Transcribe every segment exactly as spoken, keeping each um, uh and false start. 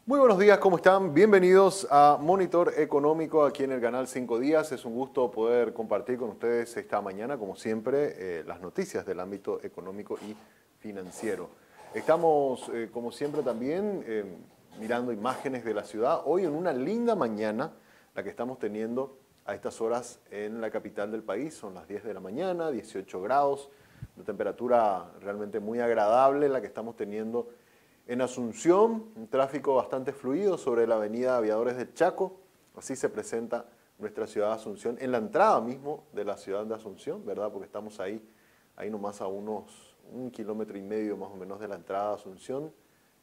Muy buenos días, ¿cómo están? Bienvenidos a Monitor Económico aquí en el canal Cinco Días. Es un gusto poder compartir con ustedes esta mañana, como siempre, eh, las noticias del ámbito económico y financiero. Estamos, eh, como siempre, también eh, mirando imágenes de la ciudad. Hoy en una linda mañana, la que estamos teniendo a estas horas en la capital del país. Son las diez de la mañana, dieciocho grados, una temperatura realmente muy agradable la que estamos teniendo en Asunción, un tráfico bastante fluido sobre la avenida Aviadores del Chaco. Así se presenta nuestra ciudad de Asunción, en la entrada mismo de la ciudad de Asunción, ¿verdad? Porque estamos ahí, ahí nomás a unos un kilómetro y medio más o menos de la entrada de Asunción.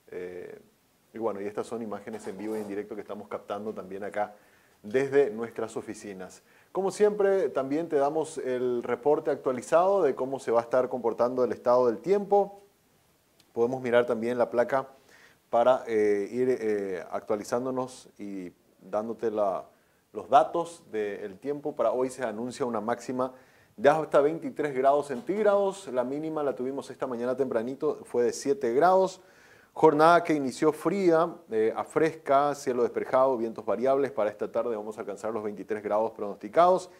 Eh, y bueno, y estas son imágenes en vivo y en directo que estamos captando también acá desde nuestras oficinas. Como siempre, también te damos el reporte actualizado de cómo se va a estar comportando el estado del tiempo. Podemos mirar también la placa para eh, ir eh, actualizándonos y dándote la, los datos del tiempo. Para hoy se anuncia una máxima de hasta veintitrés grados centígrados. La mínima la tuvimos esta mañana tempranito, fue de siete grados. Jornada que inició fría, eh, a fresca, cielo despejado, vientos variables. Para esta tarde vamos a alcanzar los veintitrés grados pronosticados.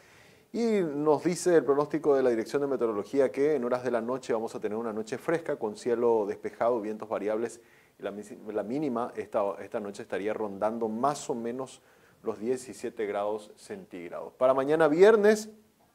Y nos dice el pronóstico de la Dirección de Meteorología que en horas de la noche vamos a tener una noche fresca con cielo despejado, vientos variables. Y la, la mínima esta, esta noche estaría rondando más o menos los diecisiete grados centígrados. Para mañana viernes,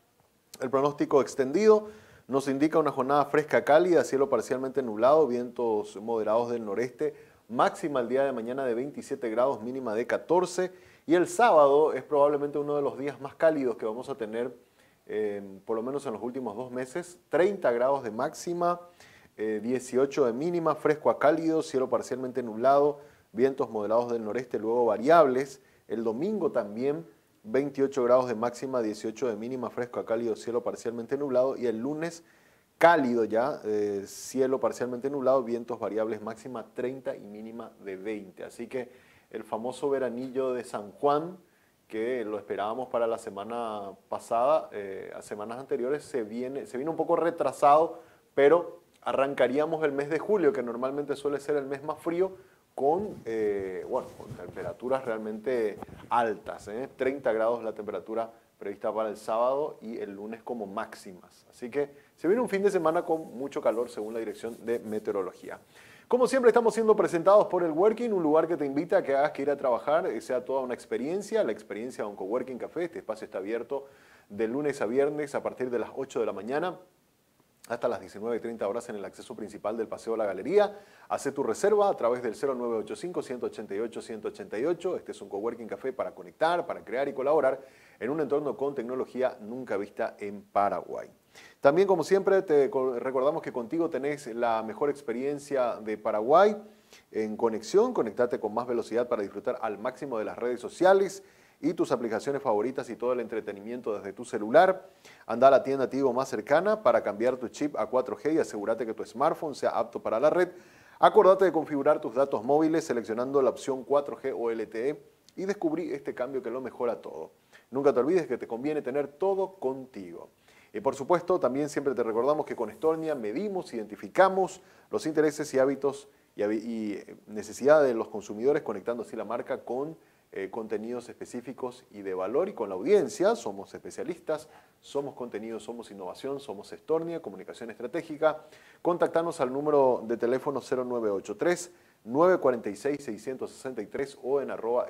el pronóstico extendido nos indica una jornada fresca cálida, cielo parcialmente nublado, vientos moderados del noreste, máxima el día de mañana de veintisiete grados, mínima de catorce. Y el sábado es probablemente uno de los días más cálidos que vamos a tener, eh, por lo menos en los últimos dos meses. treinta grados de máxima, eh, dieciocho de mínima, fresco a cálido, cielo parcialmente nublado, vientos moderados del noreste, luego variables. El domingo también, veintiocho grados de máxima, dieciocho de mínima, fresco a cálido, cielo parcialmente nublado. Y el lunes, cálido ya, eh, cielo parcialmente nublado, vientos variables, máxima treinta y mínima de veinte. Así que el famoso veranillo de San Juan, que lo esperábamos para la semana pasada, eh, a semanas anteriores, se viene, se viene un poco retrasado, pero arrancaríamos el mes de julio, que normalmente suele ser el mes más frío, con, eh, bueno, con temperaturas realmente altas, ¿eh? treinta grados la temperatura prevista para el sábado y el lunes como máximas. Así que se viene un fin de semana con mucho calor según la Dirección de Meteorología. Como siempre estamos siendo presentados por el Working, un lugar que te invita a que hagas que ir a trabajar sea toda una experiencia, la experiencia de un Coworking Café. Este espacio está abierto de lunes a viernes a partir de las ocho de la mañana hasta las diecinueve y treinta horas en el acceso principal del Paseo La Galería. Hacé tu reserva a través del cero nueve ocho cinco, uno ocho ocho, uno ocho ocho. Este es un Coworking Café para conectar, para crear y colaborar en un entorno con tecnología nunca vista en Paraguay. También, como siempre, te recordamos que contigo tenés la mejor experiencia de Paraguay en conexión. Conectate con más velocidad para disfrutar al máximo de las redes sociales y tus aplicaciones favoritas y todo el entretenimiento desde tu celular. Anda a la tienda Tigo más cercana para cambiar tu chip a cuatro G y asegúrate que tu smartphone sea apto para la red. Acordate de configurar tus datos móviles seleccionando la opción cuatro G o L T E y descubrí este cambio que lo mejora todo. Nunca te olvides que te conviene tener todo contigo. Y por supuesto, también siempre te recordamos que con Estornia medimos, identificamos los intereses y hábitos y, y necesidades de los consumidores, conectando así la marca con eh, contenidos específicos y de valor. Y con la audiencia, somos especialistas, somos contenido, somos innovación, somos Estornia, comunicación estratégica. Contactanos al número de teléfono cero nueve ocho tres, nueve cuatro seis, seis seis tres o en arroba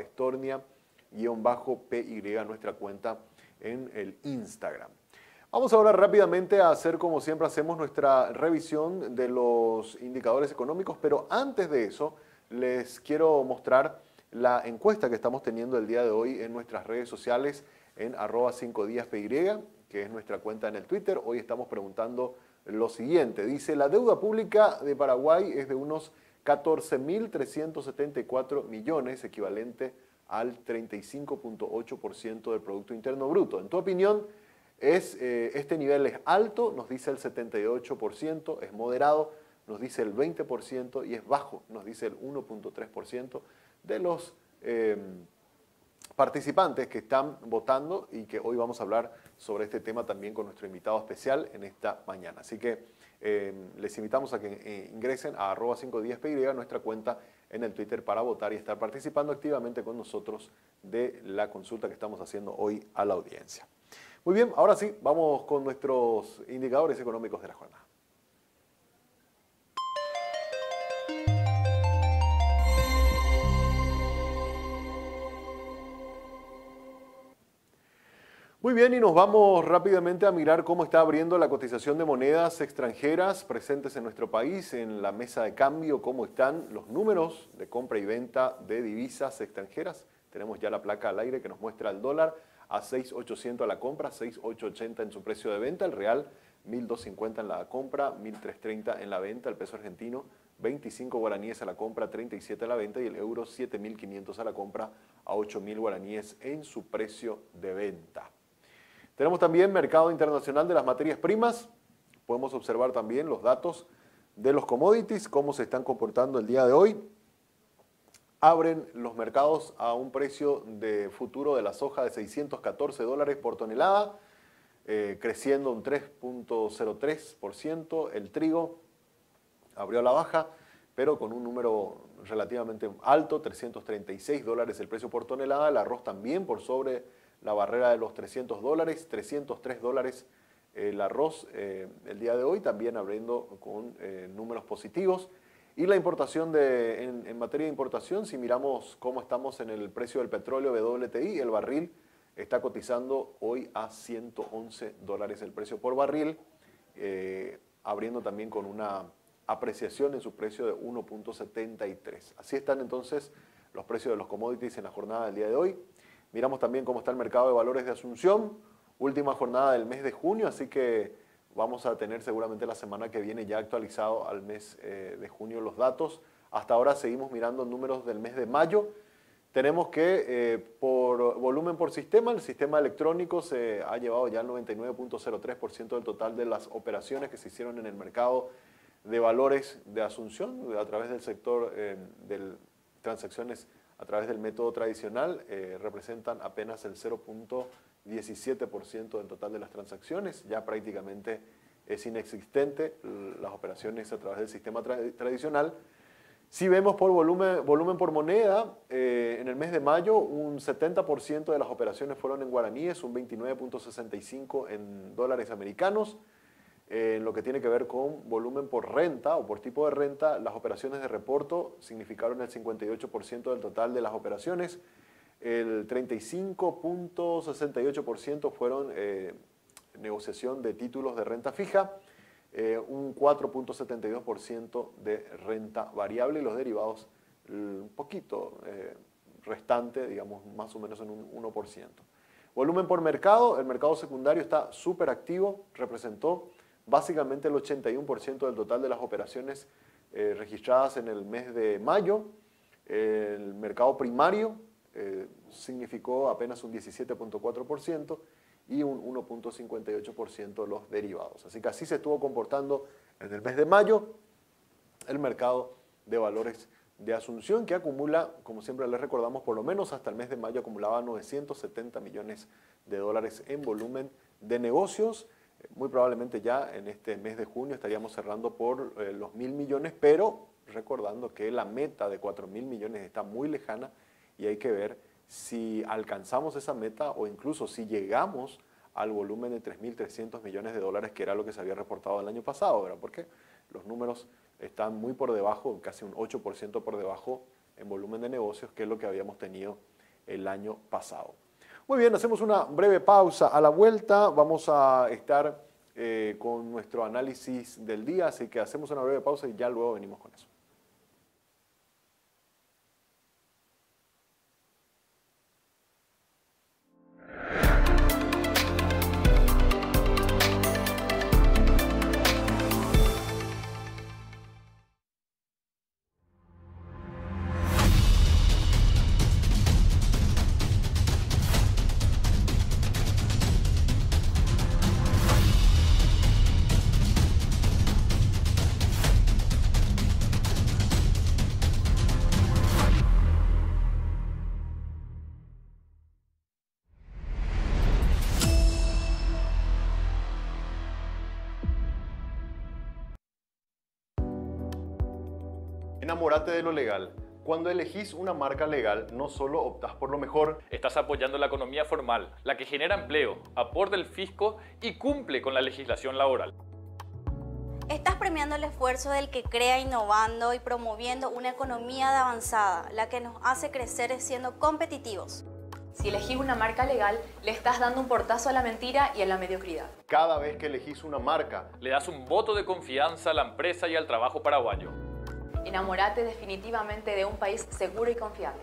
estornia-py, nuestra cuenta en el Instagram. Vamos ahora rápidamente a hacer, como siempre hacemos, nuestra revisión de los indicadores económicos, pero antes de eso les quiero mostrar la encuesta que estamos teniendo el día de hoy en nuestras redes sociales en arroba cinco días P Y, que es nuestra cuenta en el Twitter. Hoy estamos preguntando lo siguiente. Dice, la deuda pública de Paraguay es de unos catorce mil trescientos setenta y cuatro millones, equivalente al treinta y cinco punto ocho por ciento del Producto Interno Bruto. En tu opinión, Es, eh, este nivel es alto, nos dice el setenta y ocho por ciento, es moderado, nos dice el veinte por ciento y es bajo, nos dice el uno punto tres por ciento de los eh, participantes que están votando y que hoy vamos a hablar sobre este tema también con nuestro invitado especial en esta mañana. Así que Eh, les invitamos a que eh, ingresen a arroba cinco días P Y, nuestra cuenta en el Twitter, para votar y estar participando activamente con nosotros de la consulta que estamos haciendo hoy a la audiencia. Muy bien, ahora sí, vamos con nuestros indicadores económicos de la jornada. Muy bien, y nos vamos rápidamente a mirar cómo está abriendo la cotización de monedas extranjeras presentes en nuestro país, en la mesa de cambio, cómo están los números de compra y venta de divisas extranjeras. Tenemos ya la placa al aire que nos muestra el dólar a seis mil ochocientos a la compra, seis mil ochocientos ochenta en su precio de venta, el real mil doscientos cincuenta en la compra, mil trescientos treinta en la venta, el peso argentino veinticinco guaraníes a la compra, treinta y siete a la venta, y el euro siete mil quinientos a la compra, a ocho mil guaraníes en su precio de venta. Tenemos también mercado internacional de las materias primas. Podemos observar también los datos de los commodities, cómo se están comportando el día de hoy. Abren los mercados a un precio de futuro de la soja de seiscientos catorce dólares por tonelada, eh, creciendo un tres punto cero tres por ciento. El trigo abrió a la baja, pero con un número relativamente alto, trescientos treinta y seis dólares el precio por tonelada. El arroz también por sobre la barrera de los trescientos dólares, trescientos tres dólares el arroz eh, el día de hoy, también abriendo con eh, números positivos. Y la importación, de, en, en materia de importación, si miramos cómo estamos en el precio del petróleo W T I, el barril está cotizando hoy a ciento once dólares el precio por barril, eh, abriendo también con una apreciación en su precio de uno punto setenta y tres. Así están entonces los precios de los commodities en la jornada del día de hoy. Miramos también cómo está el mercado de valores de Asunción, última jornada del mes de junio, así que vamos a tener seguramente la semana que viene ya actualizado al mes eh, de junio los datos. Hasta ahora seguimos mirando números del mes de mayo. Tenemos que eh, por volumen por sistema, el sistema electrónico se ha llevado ya el noventa y nueve punto cero tres por ciento del total de las operaciones que se hicieron en el mercado de valores de Asunción a través del sector eh, de transacciones a través del método tradicional, eh, representan apenas el cero punto diecisiete por ciento del total de las transacciones. Ya prácticamente es inexistente las operaciones a través del sistema tra tradicional. Si vemos por volumen, volumen por moneda, eh, en el mes de mayo un setenta por ciento de las operaciones fueron en guaraníes, un veintinueve punto sesenta y cinco en dólares americanos. Eh, en lo que tiene que ver con volumen por renta o por tipo de renta, las operaciones de reporto significaron el cincuenta y ocho por ciento del total de las operaciones. El treinta y cinco punto sesenta y ocho por ciento fueron eh, negociación de títulos de renta fija, eh, un cuatro punto setenta y dos por ciento de renta variable, y los derivados un poquito eh, restante, digamos más o menos en un uno por ciento. Volumen por mercado, el mercado secundario está súper activo, representó básicamente el ochenta y uno por ciento del total de las operaciones eh, registradas en el mes de mayo. El mercado primario eh, significó apenas un diecisiete punto cuatro por ciento y un uno punto cincuenta y ocho por ciento los derivados. Así que así se estuvo comportando en el mes de mayo el mercado de valores de Asunción, que acumula, como siempre les recordamos, por lo menos hasta el mes de mayo acumulaba novecientos setenta millones de dólares en volumen de negocios. Muy probablemente ya en este mes de junio estaríamos cerrando por eh, los mil millones, pero recordando que la meta de cuatro mil millones está muy lejana y hay que ver si alcanzamos esa meta o incluso si llegamos al volumen de tres mil trescientos millones de dólares, que era lo que se había reportado el año pasado, ¿verdad? Porque los números están muy por debajo, casi un ocho por ciento por debajo en volumen de negocios, que es lo que habíamos tenido el año pasado. Muy bien, hacemos una breve pausa. A la vuelta vamos a estar eh, con nuestro análisis del día, así que hacemos una breve pausa y ya luego venimos con eso. Enamórate de lo legal. Cuando elegís una marca legal, no solo optás por lo mejor, estás apoyando la economía formal, la que genera empleo, aporta el fisco y cumple con la legislación laboral. Estás premiando el esfuerzo del que crea innovando y promoviendo una economía de avanzada, la que nos hace crecer siendo competitivos. Si elegís una marca legal, le estás dando un portazo a la mentira y a la mediocridad. Cada vez que elegís una marca, le das un voto de confianza a la empresa y al trabajo paraguayo. Enamórate definitivamente de un país seguro y confiable.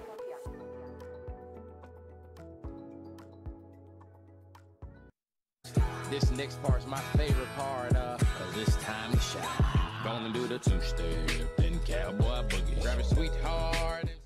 This next part's my favorite part, uh, cause it's time to shine. Gonna do the two-step, then cowboy boogie. Grab a sweetheart. And...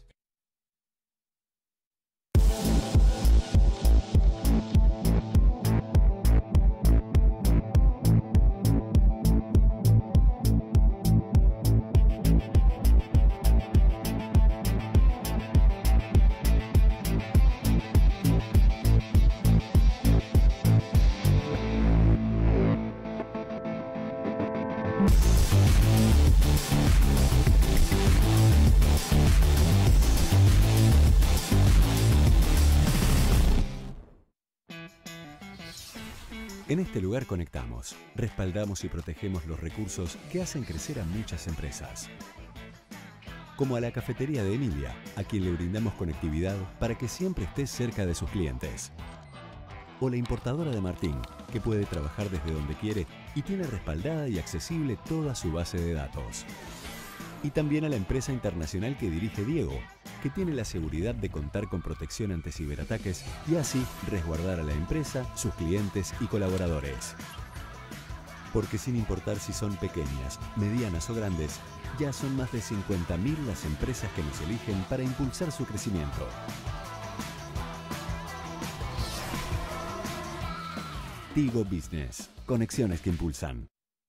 En este lugar conectamos, respaldamos y protegemos los recursos que hacen crecer a muchas empresas. Como a la cafetería de Emilia, a quien le brindamos conectividad para que siempre esté cerca de sus clientes. O la importadora de Martín, que puede trabajar desde donde quiere y tiene respaldada y accesible toda su base de datos. Y también a la empresa internacional que dirige Diego, que tiene la seguridad de contar con protección ante ciberataques y así resguardar a la empresa, sus clientes y colaboradores. Porque sin importar si son pequeñas, medianas o grandes, ya son más de cincuenta mil las empresas que nos eligen para impulsar su crecimiento. Tigo Business. Conexiones que impulsan.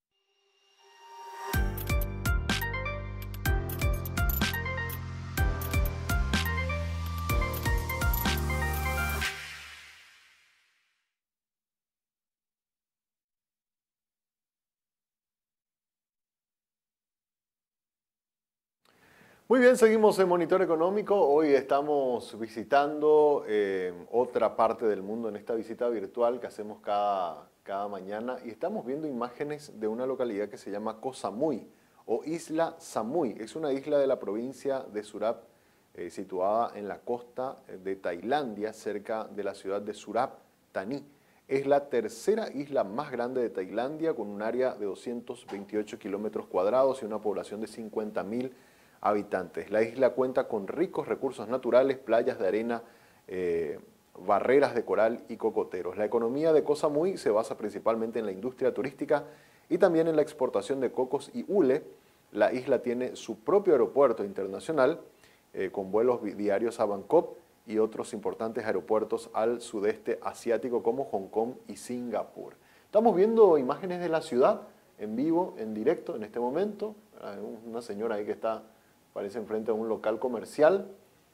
Muy bien, seguimos en Monitor Económico. Hoy estamos visitando eh, otra parte del mundo en esta visita virtual que hacemos cada, cada mañana y estamos viendo imágenes de una localidad que se llama Koh Samui o Isla Samui. Es una isla de la provincia de Surat, eh, situada en la costa de Tailandia, cerca de la ciudad de Surat Thani. Es la tercera isla más grande de Tailandia, con un área de doscientos veintiocho kilómetros cuadrados y una población de cincuenta mil habitantes. La isla cuenta con ricos recursos naturales, playas de arena, eh, barreras de coral y cocoteros. La economía de Koh Samui se basa principalmente en la industria turística y también en la exportación de cocos y hule. La isla tiene su propio aeropuerto internacional eh, con vuelos diarios a Bangkok y otros importantes aeropuertos al sudeste asiático como Hong Kong y Singapur. Estamos viendo imágenes de la ciudad en vivo, en directo en este momento. Hay una señora ahí que está, parece enfrente a un local comercial.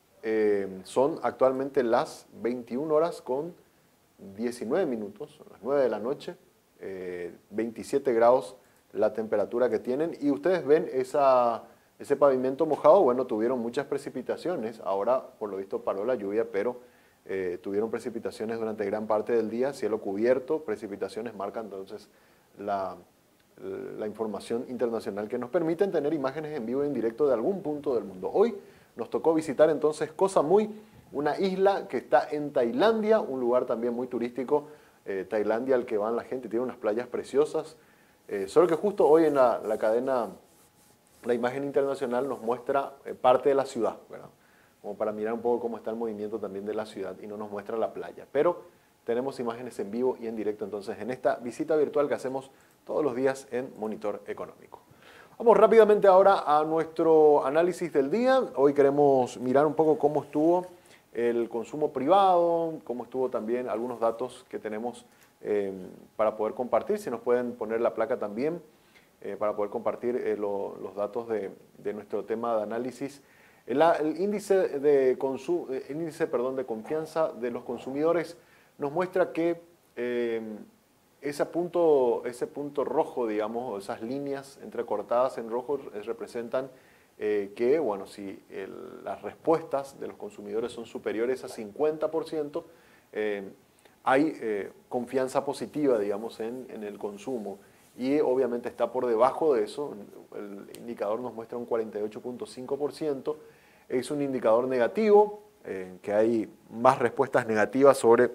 Eh, son actualmente las veintiuna horas con diecinueve minutos, las nueve de la noche, eh, veintisiete grados la temperatura que tienen y ustedes ven esa, ese pavimento mojado. Bueno, tuvieron muchas precipitaciones, ahora por lo visto paró la lluvia, pero eh, tuvieron precipitaciones durante gran parte del día, cielo cubierto, precipitaciones marcan entonces la... la información internacional que nos permiten tener imágenes en vivo y en directo de algún punto del mundo. Hoy nos tocó visitar entonces Koh Samui, una isla que está en Tailandia, un lugar también muy turístico, eh, Tailandia al que van la gente, tiene unas playas preciosas, eh, solo que justo hoy en la, la cadena, la imagen internacional nos muestra eh, parte de la ciudad, ¿verdad? Como para mirar un poco cómo está el movimiento también de la ciudad y no nos muestra la playa, pero tenemos imágenes en vivo y en directo entonces en esta visita virtual que hacemos todos los días en Monitor Económico. Vamos rápidamente ahora a nuestro análisis del día. Hoy queremos mirar un poco cómo estuvo el consumo privado, cómo estuvo también algunos datos que tenemos eh, para poder compartir. Si nos pueden poner la placa también eh, para poder compartir eh, lo, los datos de, de nuestro tema de análisis. El, el índice, de, consu, el índice perdón, de confianza de los consumidores nos muestra que eh, ese, punto, ese punto rojo, digamos, o esas líneas entrecortadas en rojo representan eh, que, bueno, si el, las respuestas de los consumidores son superiores a cincuenta por ciento, eh, hay eh, confianza positiva, digamos, en, en el consumo. Y obviamente está por debajo de eso, el indicador nos muestra un cuarenta y ocho punto cinco por ciento, es un indicador negativo, eh, que hay más respuestas negativas sobre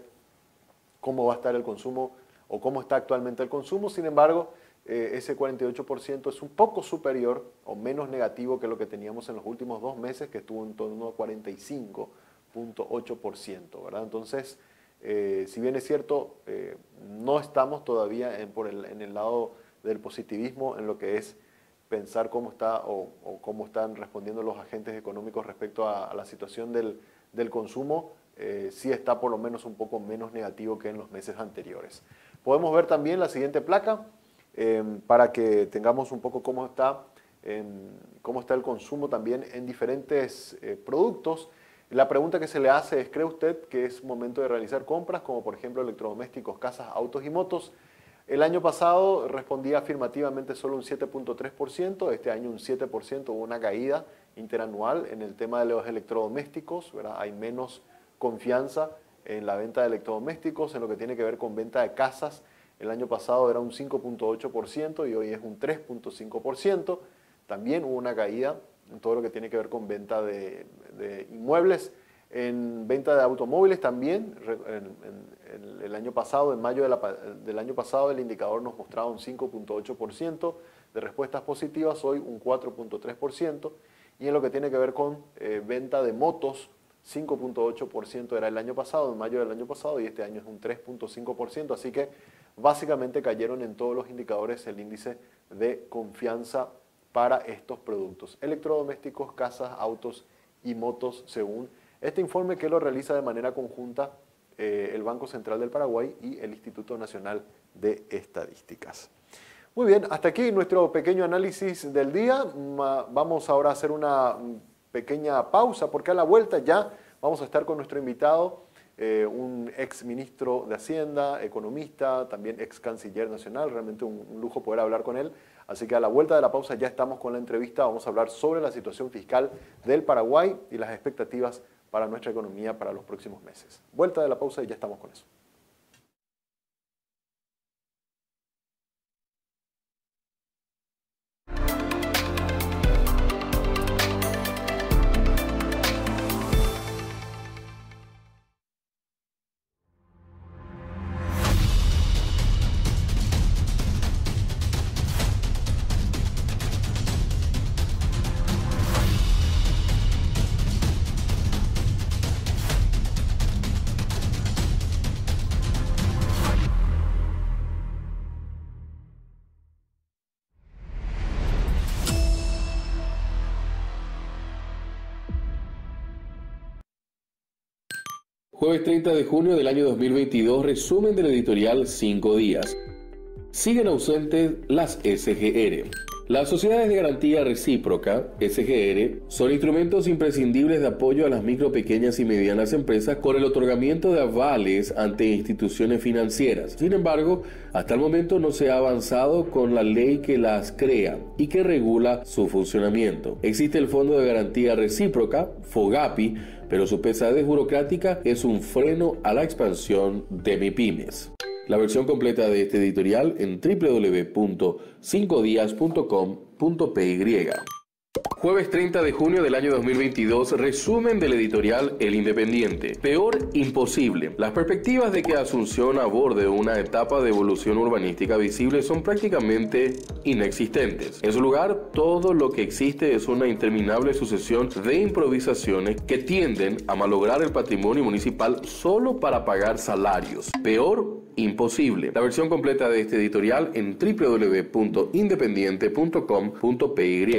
cómo va a estar el consumo o cómo está actualmente el consumo. Sin embargo, eh, ese cuarenta y ocho por ciento es un poco superior o menos negativo que lo que teníamos en los últimos dos meses, que estuvo en torno a cuarenta y cinco punto ocho por ciento, ¿verdad? Entonces, eh, si bien es cierto, eh, no estamos todavía en, por el, en el lado del positivismo en lo que es pensar cómo está o, o cómo están respondiendo los agentes económicos respecto a, a la situación del, del consumo, eh, sí está por lo menos un poco menos negativo que en los meses anteriores. Podemos ver también la siguiente placa eh, para que tengamos un poco cómo está, en, cómo está el consumo también en diferentes eh, productos. La pregunta que se le hace es, ¿cree usted que es momento de realizar compras como por ejemplo electrodomésticos, casas, autos y motos? El año pasado respondía afirmativamente solo un siete punto tres por ciento, este año un siete por ciento, hubo una caída interanual en el tema de los electrodomésticos, ¿verdad? Hay menos confianza en la venta de electrodomésticos, en lo que tiene que ver con venta de casas. El año pasado era un cinco punto ocho por ciento y hoy es un tres punto cinco por ciento. También hubo una caída en todo lo que tiene que ver con venta de, de inmuebles. En venta de automóviles también, en, en, en el año pasado, en mayo de la, del año pasado, el indicador nos mostraba un cinco punto ocho por ciento de respuestas positivas, hoy un cuatro punto tres por ciento. Y en lo que tiene que ver con eh, venta de motos, cinco punto ocho por ciento era el año pasado, en mayo del año pasado, y este año es un tres punto cinco por ciento. Así que básicamente cayeron en todos los indicadores el índice de confianza para estos productos, electrodomésticos, casas, autos y motos, según este informe que lo realiza de manera conjunta eh, el Banco Central del Paraguay y el Instituto Nacional de Estadísticas. Muy bien, hasta aquí nuestro pequeño análisis del día. Vamos ahora a hacer una pequeña pausa porque a la vuelta ya vamos a estar con nuestro invitado, eh, un ex ministro de Hacienda, economista, también ex canciller nacional, realmente un, un lujo poder hablar con él. Así que a la vuelta de la pausa ya estamos con la entrevista, vamos a hablar sobre la situación fiscal del Paraguay y las expectativas para nuestra economía para los próximos meses. Vuelta de la pausa y ya estamos con eso. Jueves treinta de junio del año dos mil veintidós, resumen del editorial Cinco Días. Siguen ausentes las S G R. Las sociedades de garantía recíproca, S G R, son instrumentos imprescindibles de apoyo a las micro, pequeñas y medianas empresas con el otorgamiento de avales ante instituciones financieras. Sin embargo, hasta el momento no se ha avanzado con la ley que las crea y que regula su funcionamiento. Existe el Fondo de Garantía Recíproca, FOGAPI, pero su pesadez burocrática es un freno a la expansión de MIPYMES. La versión completa de este editorial en doble u doble u doble u punto cinco días punto com punto p y. Jueves treinta de junio del año dos mil veintidós, resumen del editorial El Independiente. Peor imposible. Las perspectivas de que Asunción aborde una etapa de evolución urbanística visible son prácticamente inexistentes. En su lugar, todo lo que existe es una interminable sucesión de improvisaciones que tienden a malograr el patrimonio municipal solo para pagar salarios. Peor imposible. La versión completa de este editorial en doble u doble u doble u punto independiente punto com punto p y.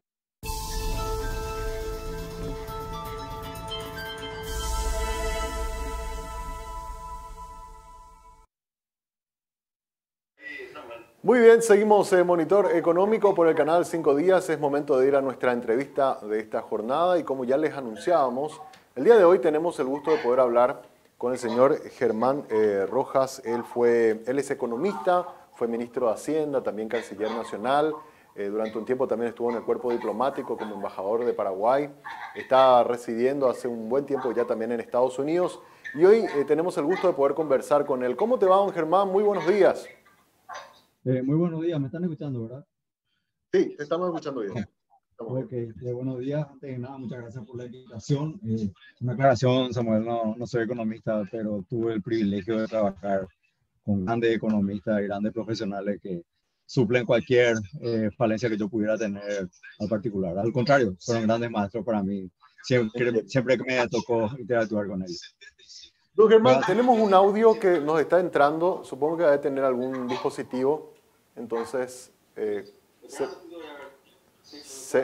Muy bien, seguimos en Monitor Económico por el canal Cinco Días. Es momento de ir a nuestra entrevista de esta jornada y como ya les anunciábamos, el día de hoy tenemos el gusto de poder hablar con el señor Germán eh, Rojas. Él, fue, él es economista, fue ministro de Hacienda, también canciller nacional, Eh, durante un tiempo también estuvo en el cuerpo diplomático como embajador de Paraguay. Está residiendo hace un buen tiempo ya también en Estados Unidos. Y hoy eh, tenemos el gusto de poder conversar con él. ¿Cómo te va, don Germán? Muy buenos días. Eh, muy buenos días, me están escuchando, ¿verdad? Sí, te estamos escuchando bien. Estamos ok, bien. Eh, buenos días. Antes de nada, muchas gracias por la invitación. Eh, una aclaración, Samuel, no, no soy economista, pero tuve el privilegio de trabajar con grandes economistas y grandes profesionales que suplen cualquier eh, falencia que yo pudiera tener al particular. Al contrario, fueron grandes maestros para mí, siempre, siempre que me tocó interactuar con ellos. Don Germán, tenemos un audio que nos está entrando, supongo que debe tener algún dispositivo, entonces eh, se, se,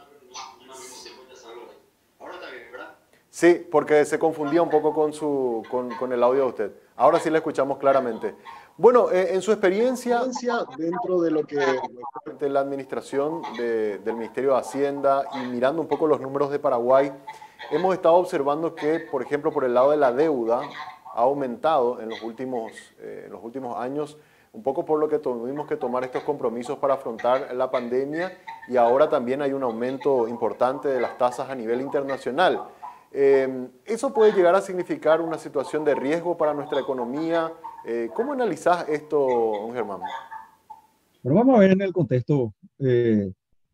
sí, porque se confundía un poco con, su, con, con el audio de usted. Ahora sí le escuchamos claramente. Bueno, eh, en su experiencia dentro de lo que de la administración de, del Ministerio de Hacienda y mirando un poco los números de Paraguay, hemos estado observando que, por ejemplo, por el lado de la deuda ha aumentado en los últimos, eh, en los últimos años, un poco por lo que tuvimos que tomar estos compromisos para afrontar la pandemia, y ahora también hay un aumento importante de las tasas a nivel internacional. Eh, ¿Eso puede llegar a significar una situación de riesgo para nuestra economía? Eh, ¿Cómo analizás esto, don Germán? Pero vamos a ver en el contexto eh,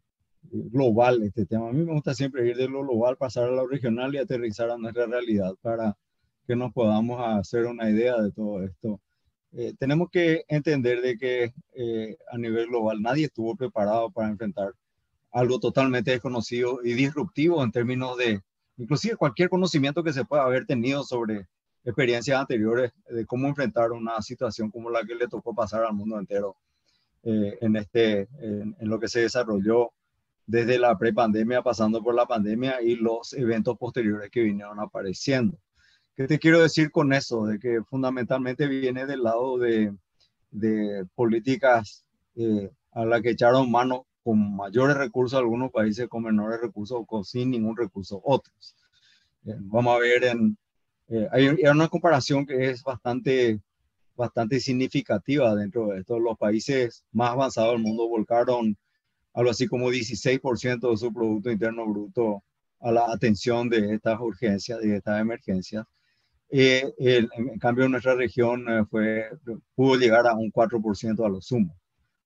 global este tema. A mí me gusta siempre ir de lo global, pasar a lo regional y aterrizar a nuestra realidad para que nos podamos hacer una idea de todo esto. Eh, tenemos que entender de que eh, a nivel global nadie estuvo preparado para enfrentar algo totalmente desconocido y disruptivo en términos de, inclusive cualquier conocimiento que se pueda haber tenido sobre experiencias anteriores de cómo enfrentar una situación como la que le tocó pasar al mundo entero eh, en, este, en, en lo que se desarrolló desde la prepandemia, pasando por la pandemia y los eventos posteriores que vinieron apareciendo. ¿Qué te quiero decir con eso? De que fundamentalmente viene del lado de, de políticas eh, a las que echaron mano con mayores recursos algunos países, con menores recursos o con, sin ningún recurso otros. Eh, vamos a ver, en, eh, hay, hay una comparación que es bastante, bastante significativa dentro de esto. Los países más avanzados del mundo volcaron algo así como dieciséis por ciento de su Producto Interno Bruto a la atención de estas urgencias, de estas emergencias. Eh, el, en cambio, nuestra región eh, fue, pudo llegar a un cuatro por ciento a lo sumo.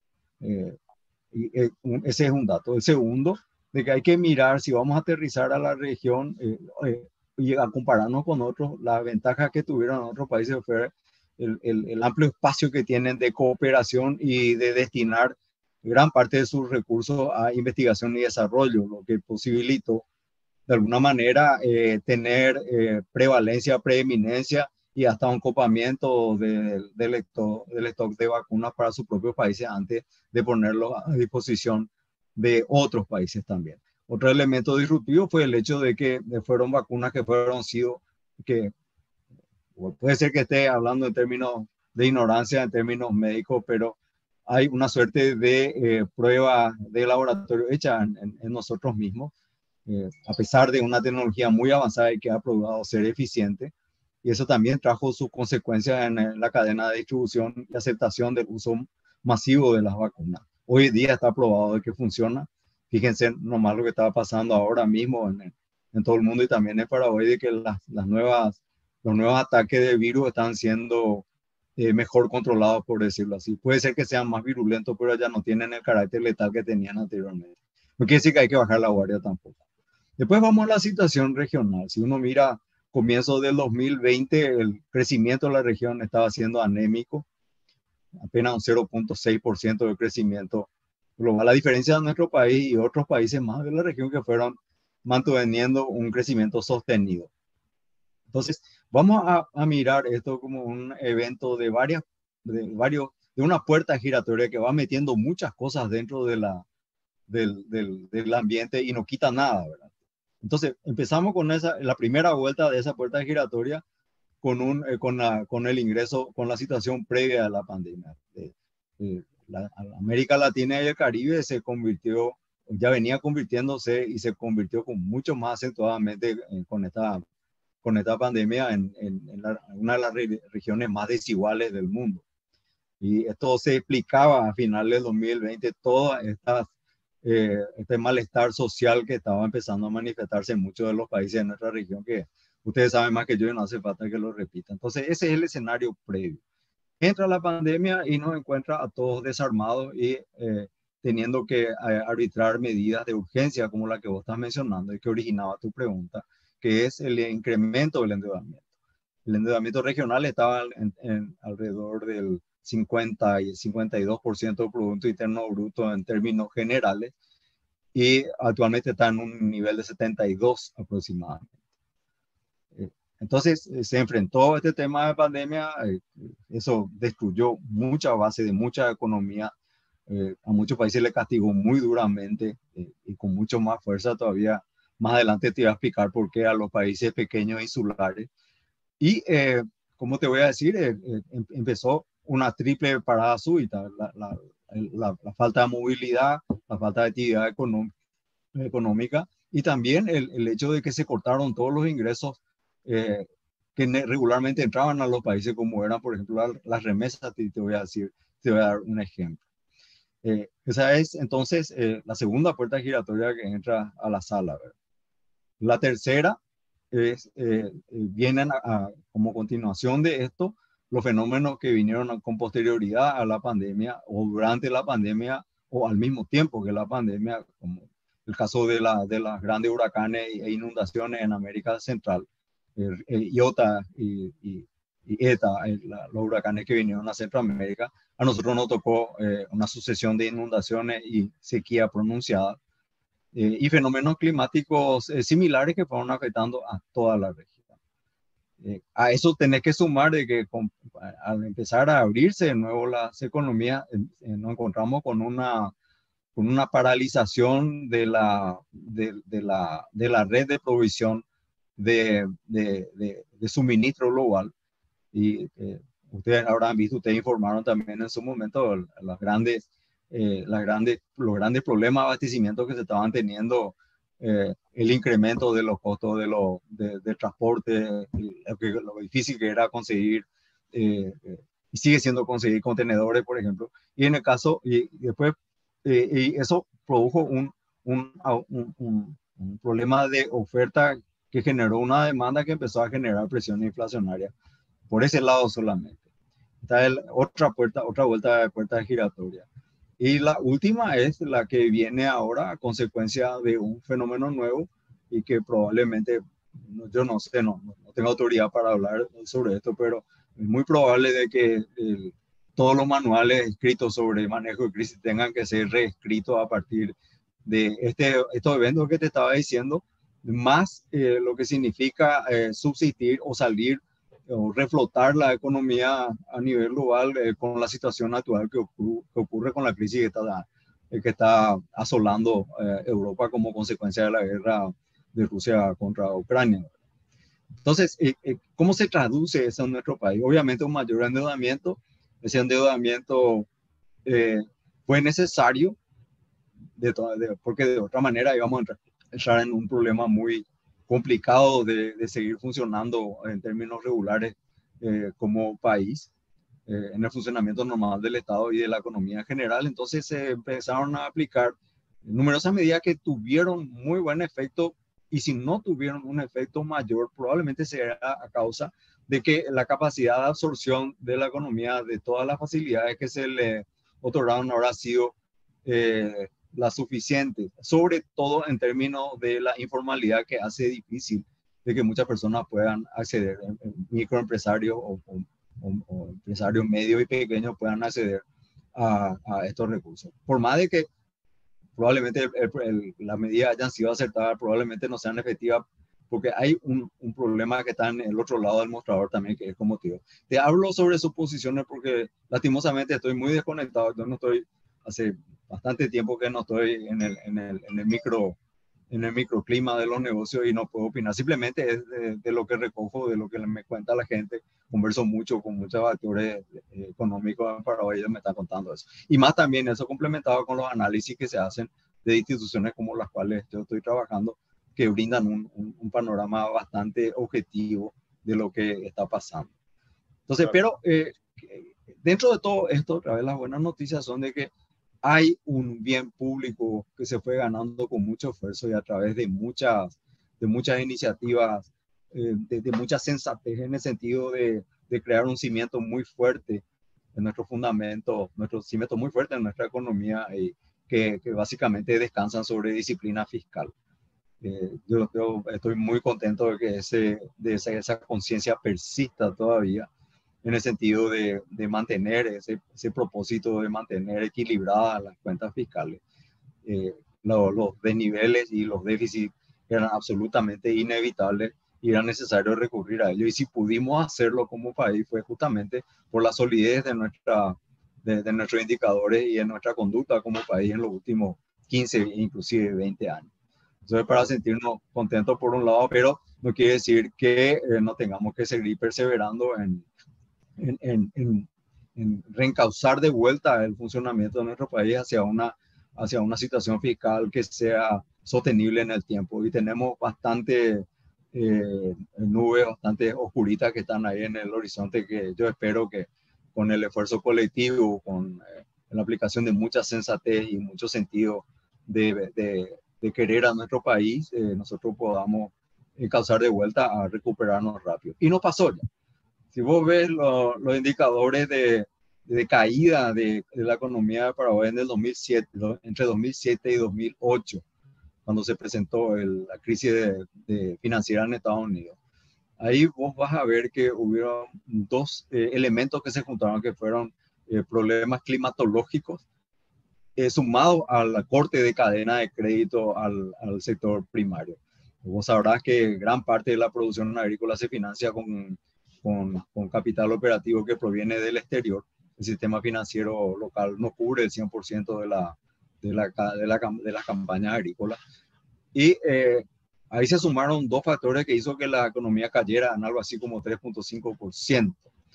Eh, y, eh, un, ese es un dato. El segundo, de que hay que mirar si vamos a aterrizar a la región eh, eh, y a compararnos con otros, las ventajas que tuvieron otros países fue el, el, el amplio espacio que tienen de cooperación y de destinar gran parte de sus recursos a investigación y desarrollo, lo que posibilitó de alguna manera eh, tener eh, prevalencia, preeminencia y hasta un copamiento de, de, del, del stock de vacunas para sus propios países antes de ponerlo a disposición de otros países también. Otro elemento disruptivo fue el hecho de que fueron vacunas que fueron sido, que puede ser que esté hablando en términos de ignorancia, en términos médicos, pero hay una suerte de eh, prueba de laboratorio hecha en, en, en nosotros mismos, eh, a pesar de una tecnología muy avanzada y que ha probado ser eficiente. Y eso también trajo sus consecuencias en, en la cadena de distribución y aceptación del uso masivo de las vacunas. Hoy en día está probado de que funciona. Fíjense nomás lo que estaba pasando ahora mismo en, en todo el mundo y también en Paraguay, de que las, las nuevas, los nuevos ataques de virus están siendo eh, mejor controlados, por decirlo así. Puede ser que sean más virulentos, pero ya no tienen el carácter letal que tenían anteriormente. No quiere decir que hay que bajar la guardia tampoco. Después vamos a la situación regional. Si uno mira comienzo del dos mil veinte, el crecimiento de la región estaba siendo anémico, apenas un cero punto seis por ciento de crecimiento global. La diferencia de nuestro país y otros países más de la región que fueron manteniendo un crecimiento sostenido. Entonces, vamos a, a mirar esto como un evento de varias, de varios, de una puerta giratoria que va metiendo muchas cosas dentro de la, del, del, del ambiente y no quita nada, ¿verdad? Entonces, empezamos con esa, la primera vuelta de esa puerta giratoria con, un, eh, con, la, con el ingreso, con la situación previa a la pandemia. Eh, eh, la, América Latina y el Caribe se convirtió, ya venía convirtiéndose y se convirtió con mucho más acentuadamente eh, con, esta, con esta pandemia en, en, en la, una de las re, regiones más desiguales del mundo. Y esto se explicaba a finales del dos mil veinte, todo esta, eh, este malestar social que estaba empezando a manifestarse en muchos de los países de nuestra región, que ustedes saben más que yo y no hace falta que lo repita. Entonces, ese es el escenario previo. Entra la pandemia y nos encuentra a todos desarmados y eh, teniendo que eh, arbitrar medidas de urgencia como la que vos estás mencionando y que originaba tu pregunta, que es el incremento del endeudamiento. El endeudamiento regional estaba en, en alrededor del cincuenta y cincuenta y dos por ciento del Producto Interno Bruto en términos generales y actualmente está en un nivel de setenta y dos aproximadamente. Entonces se enfrentó a este tema de pandemia, eh, eso destruyó mucha base de mucha economía, eh, a muchos países le castigó muy duramente eh, y con mucho más fuerza todavía. Más adelante te voy a explicar por qué a los países pequeños e insulares. Y, eh, como te voy a decir, eh, eh, empezó una triple parada súbita, la, la, la, la falta de movilidad, la falta de actividad económica, económica y también el, el hecho de que se cortaron todos los ingresos eh, que regularmente entraban a los países, como eran, por ejemplo, las, las remesas. Te, te voy a decir, te voy a dar un ejemplo. Eh, esa es entonces eh, la segunda puerta giratoria que entra a la sala, ¿verdad? La tercera es, eh, vienen a, a, como continuación de esto, los fenómenos que vinieron con posterioridad a la pandemia o durante la pandemia o al mismo tiempo que la pandemia, como el caso de, la, de las grandes huracanes e inundaciones en América Central, eh, eh, Iota y, y, y Eta, eh, la, los huracanes que vinieron a Centroamérica. A nosotros nos tocó eh, una sucesión de inundaciones y sequía pronunciada. Eh, y fenómenos climáticos eh, similares que fueron afectando a toda la región. Eh, a eso tenés que sumar de que con, al empezar a abrirse de nuevo las economías, eh, eh, nos encontramos con una, con una paralización de la, de, de, la, de la red de provisión de, de, de, de suministro global. Y eh, ustedes habrán visto, ustedes informaron también en su momento las grandes... Eh, las grandes, los grandes problemas de abastecimiento que se estaban teniendo, eh, el incremento de los costos de lo, de, de transporte, lo, que, lo difícil que era conseguir, eh, eh, y sigue siendo conseguir contenedores, por ejemplo. Y en el caso, y, y después, eh, y eso produjo un, un, un, un, un problema de oferta que generó una demanda que empezó a generar presión inflacionaria por ese lado solamente. Está el, otra puerta, otra vuelta de puerta giratoria. Y la última es la que viene ahora a consecuencia de un fenómeno nuevo y que probablemente, yo no sé, no, no tengo autoridad para hablar sobre esto, pero es muy probable de que el, todos los manuales escritos sobre manejo de crisis tengan que ser reescritos a partir de este, estos eventos que te estaba diciendo, más eh, lo que significa eh, subsistir o salir o reflotar la economía a nivel global eh, con la situación actual que, ocurre, que ocurre con la crisis que está, eh, que está asolando eh, Europa como consecuencia de la guerra de Rusia contra Ucrania. Entonces, eh, eh, ¿cómo se traduce eso en nuestro país? Obviamente un mayor endeudamiento. Ese endeudamiento eh, fue necesario de toda, de, porque de otra manera íbamos a entrar en un problema muy complicado de, de seguir funcionando en términos regulares eh, como país, eh, en el funcionamiento normal del Estado y de la economía en general. Entonces se empezaron a aplicar numerosas medidas que tuvieron muy buen efecto, y si no tuvieron un efecto mayor, probablemente sea a causa de que la capacidad de absorción de la economía, de todas las facilidades que se le otorgaron, no habrá sido eh, la suficiente, sobre todo en términos de la informalidad que hace difícil de que muchas personas puedan acceder, microempresarios o, o, o empresarios medios y pequeños puedan acceder a, a estos recursos. Por más de que probablemente el, el, las medidas hayan sido acertadas, probablemente no sean efectivas, porque hay un, un problema que está en el otro lado del mostrador también, que es como motivo. Te hablo sobre suposiciones porque lastimosamente estoy muy desconectado, yo no estoy hace bastante tiempo que no estoy en el, en el, en el, micro, en el microclima de los negocios y no puedo opinar. Simplemente es de, de lo que recojo, de lo que me cuenta la gente. Converso mucho con muchos actores económicos en Paraguay, ellos me están contando eso. Y más también eso complementado con los análisis que se hacen de instituciones como las cuales yo estoy trabajando, que brindan un, un, un panorama bastante objetivo de lo que está pasando. Entonces, claro. pero... Eh, dentro de todo esto, otra vez las buenas noticias son de que hay un bien público que se fue ganando con mucho esfuerzo y a través de muchas, de muchas iniciativas, eh, de, de mucha sensatez en el sentido de, de crear un cimiento muy fuerte en nuestro fundamento, nuestro cimiento muy fuerte en nuestra economía y que, que básicamente descansan sobre disciplina fiscal. Eh, yo, yo estoy muy contento de que ese, de esa, esa conciencia persista todavía en el sentido de, de mantener ese, ese propósito de mantener equilibradas las cuentas fiscales. Eh, lo, los desniveles y los déficits eran absolutamente inevitables y era necesario recurrir a ello. Y si pudimos hacerlo como país fue justamente por la solidez de, nuestra, de, de nuestros indicadores y de nuestra conducta como país en los últimos quince, inclusive veinte años. Entonces, para sentirnos contentos por un lado, pero no quiere decir que eh, no tengamos que seguir perseverando en, en, en, en, en reencauzar de vuelta el funcionamiento de nuestro país hacia una, hacia una situación fiscal que sea sostenible en el tiempo. Y tenemos bastante eh, nubes, bastante oscuritas que están ahí en el horizonte, que yo espero que con el esfuerzo colectivo, con eh, la aplicación de mucha sensatez y mucho sentido de, de de querer a nuestro país, eh, nosotros podamos eh, causar de vuelta a recuperarnos rápido. Y no pasó ya. Si vos ves lo, los indicadores de, de caída de, de la economía de Paraguay en el dos mil siete, entre dos mil siete y dos mil ocho, cuando se presentó el, la crisis de, de financiera en Estados Unidos, ahí vos vas a ver que hubieron dos eh, elementos que se juntaron, que fueron eh, problemas climatológicos, Eh, sumado al corte de cadena de crédito al, al sector primario. Vos sabrás que gran parte de la producción agrícola se financia con, con, con capital operativo que proviene del exterior. El sistema financiero local no cubre el cien por ciento de, la, de, la, de, la, de las campañas agrícolas. Y eh, ahí se sumaron dos factores que hizo que la economía cayera en algo así como tres punto cinco por ciento.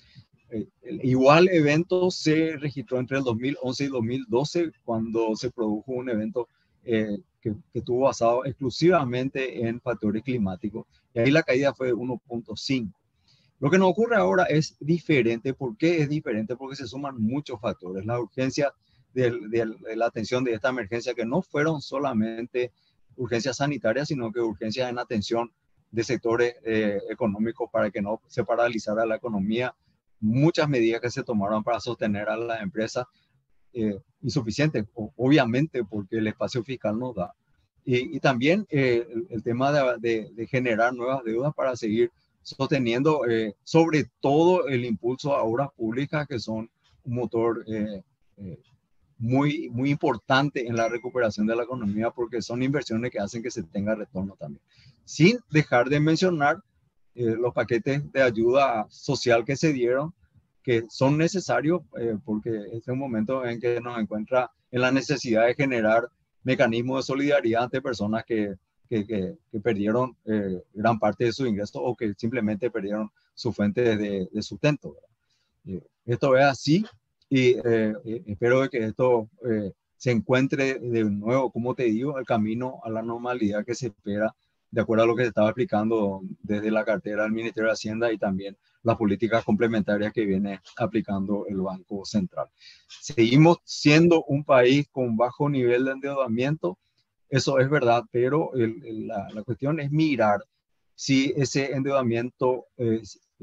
El igual evento se registró entre el dos mil once y dos mil doce, cuando se produjo un evento eh, que, que estuvo basado exclusivamente en factores climáticos, y ahí la caída fue uno punto cinco. Lo que nos ocurre ahora es diferente. ¿Por qué es diferente? Porque se suman muchos factores. La urgencia de, de, de la atención de esta emergencia, que no fueron solamente urgencias sanitarias, sino que urgencias en atención de sectores eh, económicos para que no se paralizara la economía. Muchas medidas que se tomaron para sostener a las empresas eh, insuficientes, obviamente porque el espacio fiscal nos da. Y, y también eh, el, el tema de, de, de generar nuevas deudas para seguir sosteniendo eh, sobre todo el impulso a obras públicas, que son un motor eh, eh, muy, muy importante en la recuperación de la economía, porque son inversiones que hacen que se tenga retorno también. Sin dejar de mencionar Eh, los paquetes de ayuda social que se dieron, que son necesarios eh, porque este es un momento en que nos encuentra en la necesidad de generar mecanismos de solidaridad ante personas que, que, que, que perdieron eh, gran parte de su ingreso o que simplemente perdieron su fuente de, de sustento. Eh, esto es así y eh, espero que esto eh, se encuentre de nuevo, como te digo, el camino a la normalidad que se espera, de acuerdo a lo que se estaba explicando desde la cartera del Ministerio de Hacienda y también las políticas complementarias que viene aplicando el Banco Central. Seguimos siendo un país con bajo nivel de endeudamiento, eso es verdad, pero el, el, la, la cuestión es mirar si ese endeudamiento eh,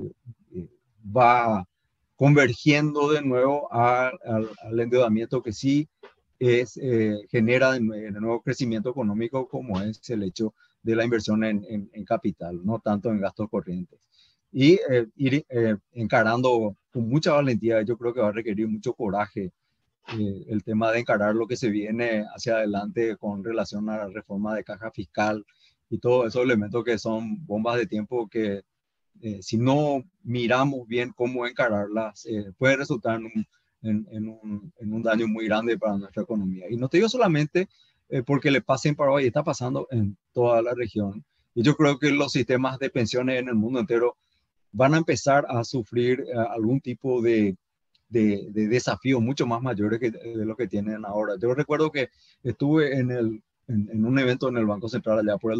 va convergiendo de nuevo a, a, al endeudamiento que sí es, eh, genera de nuevo crecimiento económico, como es el hecho de la inversión en, en, en capital, no tanto en gastos corrientes. Y eh, ir eh, encarando con mucha valentía, yo creo que va a requerir mucho coraje eh, el tema de encarar lo que se viene hacia adelante con relación a la reforma de caja fiscal y todos esos elementos que son bombas de tiempo que eh, si no miramos bien cómo encararlas, eh, puede resultar en un, en, en, un, en un daño muy grande para nuestra economía. Y no te digo solamente Eh, porque le pasa en Paraguay, está pasando en toda la región. Y yo creo que los sistemas de pensiones en el mundo entero van a empezar a sufrir eh, algún tipo de, de, de desafíos mucho más mayores que, de lo que tienen ahora. Yo recuerdo que estuve en, el, en, en un evento en el Banco Central allá por el dos mil dieciséis, y en ese momento yo hablaba de la nueva economía que estaba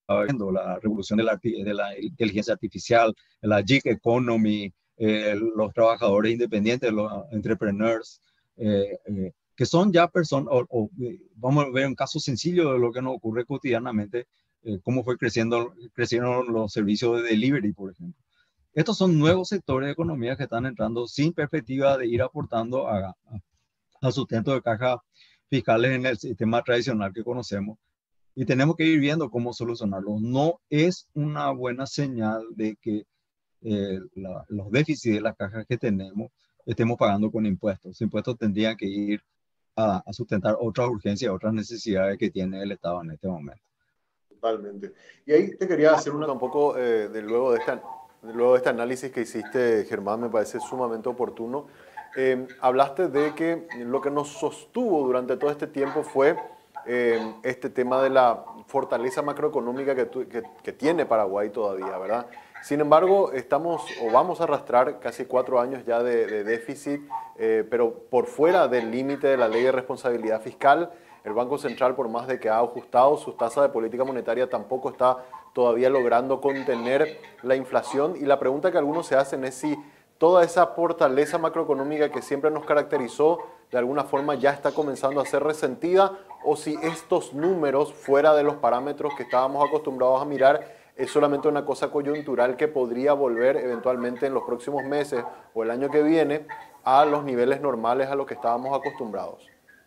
viendo, la revolución de la, de la inteligencia artificial, la gig economy, eh, los trabajadores independientes, los entrepreneurs, eh, eh, que son ya personas, o, o, vamos a ver un caso sencillo de lo que nos ocurre cotidianamente, eh, cómo fue creciendo, crecieron los servicios de delivery, por ejemplo. Estos son nuevos sectores de economía que están entrando sin perspectiva de ir aportando a, a, a sustento de caja fiscales en el sistema tradicional que conocemos. Y tenemos que ir viendo cómo solucionarlo. No es una buena señal de que eh, la, los déficits de las cajas que tenemos estemos pagando con impuestos. Los impuestos tendrían que ir a, a sustentar otras urgencias, otras necesidades que tiene el Estado en este momento. Totalmente. Y ahí te quería hacer una un poco eh, de luego de esta... Luego de este análisis que hiciste, Germán, me parece sumamente oportuno. Eh, hablaste de que lo que nos sostuvo durante todo este tiempo fue eh, este tema de la fortaleza macroeconómica que, tu, que, que tiene Paraguay todavía, ¿verdad? Sin embargo, estamos o vamos a arrastrar casi cuatro años ya de, de déficit, eh, pero por fuera del límite de la ley de responsabilidad fiscal. El Banco Central, por más de que ha ajustado sus tasas de política monetaria, tampoco está todavía logrando contener la inflación. Y la pregunta que algunos se hacen es si toda esa fortaleza macroeconómica que siempre nos caracterizó, de alguna forma ya está comenzando a ser resentida, o si estos números, fuera de los parámetros que estábamos acostumbrados a mirar, es solamente una cosa coyuntural que podría volver eventualmente en los próximos meses o el año que viene a los niveles normales a los que estábamos acostumbrados.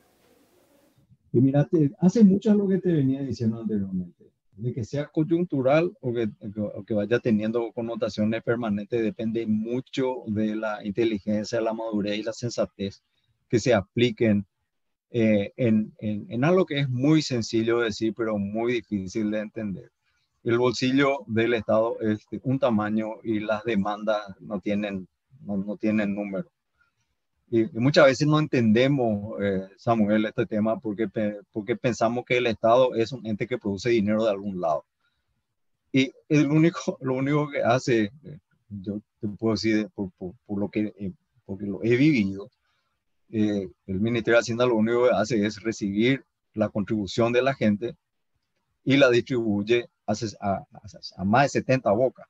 Y mira, te, hace mucho lo que te venía diciendo anteriormente. De que sea coyuntural o que, o que vaya teniendo connotaciones permanentes depende mucho de la inteligencia, la madurez y la sensatez que se apliquen eh, en, en, en algo que es muy sencillo de decir, pero muy difícil de entender. El bolsillo del Estado es de un tamaño y las demandas no tienen, no, no tienen número. Y, y muchas veces no entendemos, eh, Samuel, este tema porque, porque pensamos que el Estado es un ente que produce dinero de algún lado. Y el único, lo único que hace, eh, yo te puedo decir por, por, por lo que eh, porque lo he vivido, eh, el Ministerio de Hacienda lo único que hace es recibir la contribución de la gente y la distribuye a, a, a, a más de setenta bocas.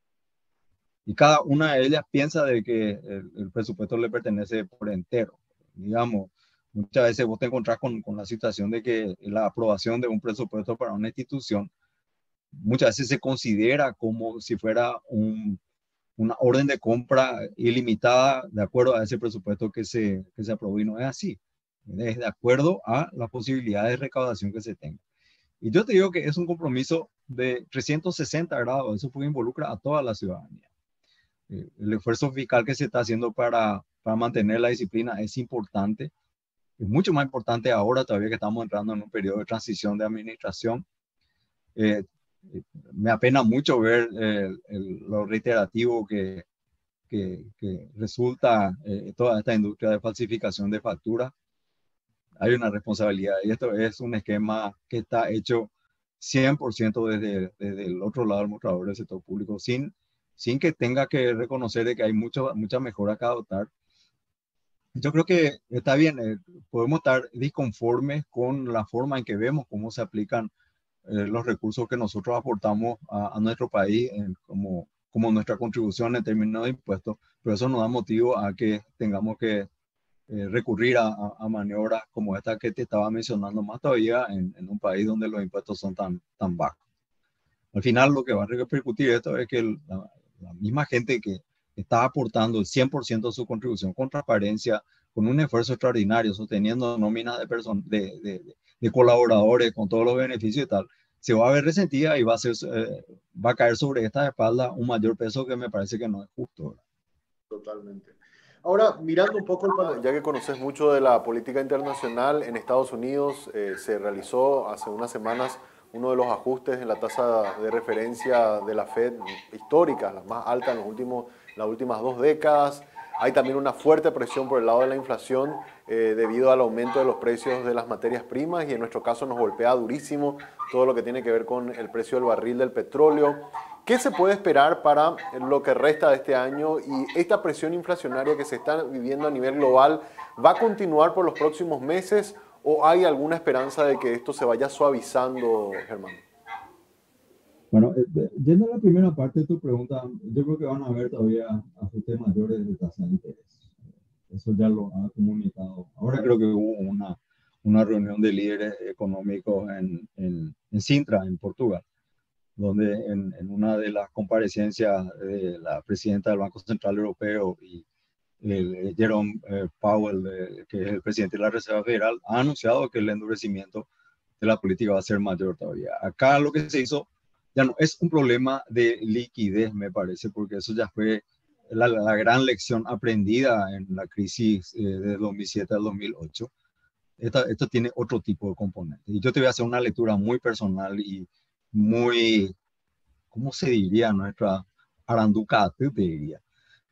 Y cada una de ellas piensa de que el, el presupuesto le pertenece por entero. Digamos, muchas veces vos te encontrás con, con la situación de que la aprobación de un presupuesto para una institución muchas veces se considera como si fuera un, una orden de compra ilimitada de acuerdo a ese presupuesto que se, que se aprobó, y no es así. Es de acuerdo a las posibilidades de recaudación que se tenga. Y yo te digo que es un compromiso de trescientos sesenta grados, eso porque involucra a toda la ciudadanía. El esfuerzo fiscal que se está haciendo para, para mantener la disciplina es importante. Es mucho más importante ahora todavía que estamos entrando en un periodo de transición de administración. Eh, me apena mucho ver el, el, lo reiterativo que, que, que resulta eh, toda esta industria de falsificación de facturas. Hay una responsabilidad y esto es un esquema que está hecho cien por ciento desde, desde el otro lado del mostrador del sector público, sin sin que tenga que reconocer de que hay mucho, mucha mejora que adoptar. Yo creo que está bien, eh, podemos estar disconformes con la forma en que vemos cómo se aplican eh, los recursos que nosotros aportamos a, a nuestro país eh, como, como nuestra contribución en términos de impuestos, pero eso nos da motivo a que tengamos que eh, recurrir a, a, a maniobras como esta que te estaba mencionando, más todavía en, en un país donde los impuestos son tan, tan bajos. Al final lo que va a repercutir esto es que el, la, la misma gente que está aportando el cien por ciento de su contribución con transparencia, con un esfuerzo extraordinario, sosteniendo nóminas de, de, de, de colaboradores con todos los beneficios y tal, se va a ver resentida y va a, ser, eh, va a caer sobre esta espalda un mayor peso que me parece que no es justo, ¿verdad? Totalmente. Ahora, mirando un poco, el, ya que conoces mucho de la política internacional, en Estados Unidos eh, se realizó hace unas semanas uno de los ajustes en la tasa de referencia de la Fed histórica, la más alta en los últimos, las últimas dos décadas. Hay también una fuerte presión por el lado de la inflación eh, debido al aumento de los precios de las materias primas y en nuestro caso nos golpea durísimo todo lo que tiene que ver con el precio del barril del petróleo. ¿Qué se puede esperar para lo que resta de este año? Y esta presión inflacionaria que se está viviendo a nivel global, ¿va a continuar por los próximos meses o hay alguna esperanza de que esto se vaya suavizando, Germán? Bueno, eh, yendo a la primera parte de tu pregunta, yo creo que van a haber todavía ajustes mayores de tasa de interés. Eso ya lo ha comunicado. Ahora creo que hubo una, una reunión de líderes económicos en, en, en Sintra, en Portugal, donde en, en una de las comparecencias de la presidenta del Banco Central Europeo y el, Jerome eh, Powell, eh, que es el presidente de la Reserva Federal, ha anunciado que el endurecimiento de la política va a ser mayor todavía. Acá lo que se hizo ya no es un problema de liquidez, me parece, porque eso ya fue la, la gran lección aprendida en la crisis eh, de dos mil siete al dos mil ocho. Esta, esto tiene otro tipo de componentes. Y yo te voy a hacer una lectura muy personal y muy, ¿cómo se diría? Nuestra aranducate, te diría.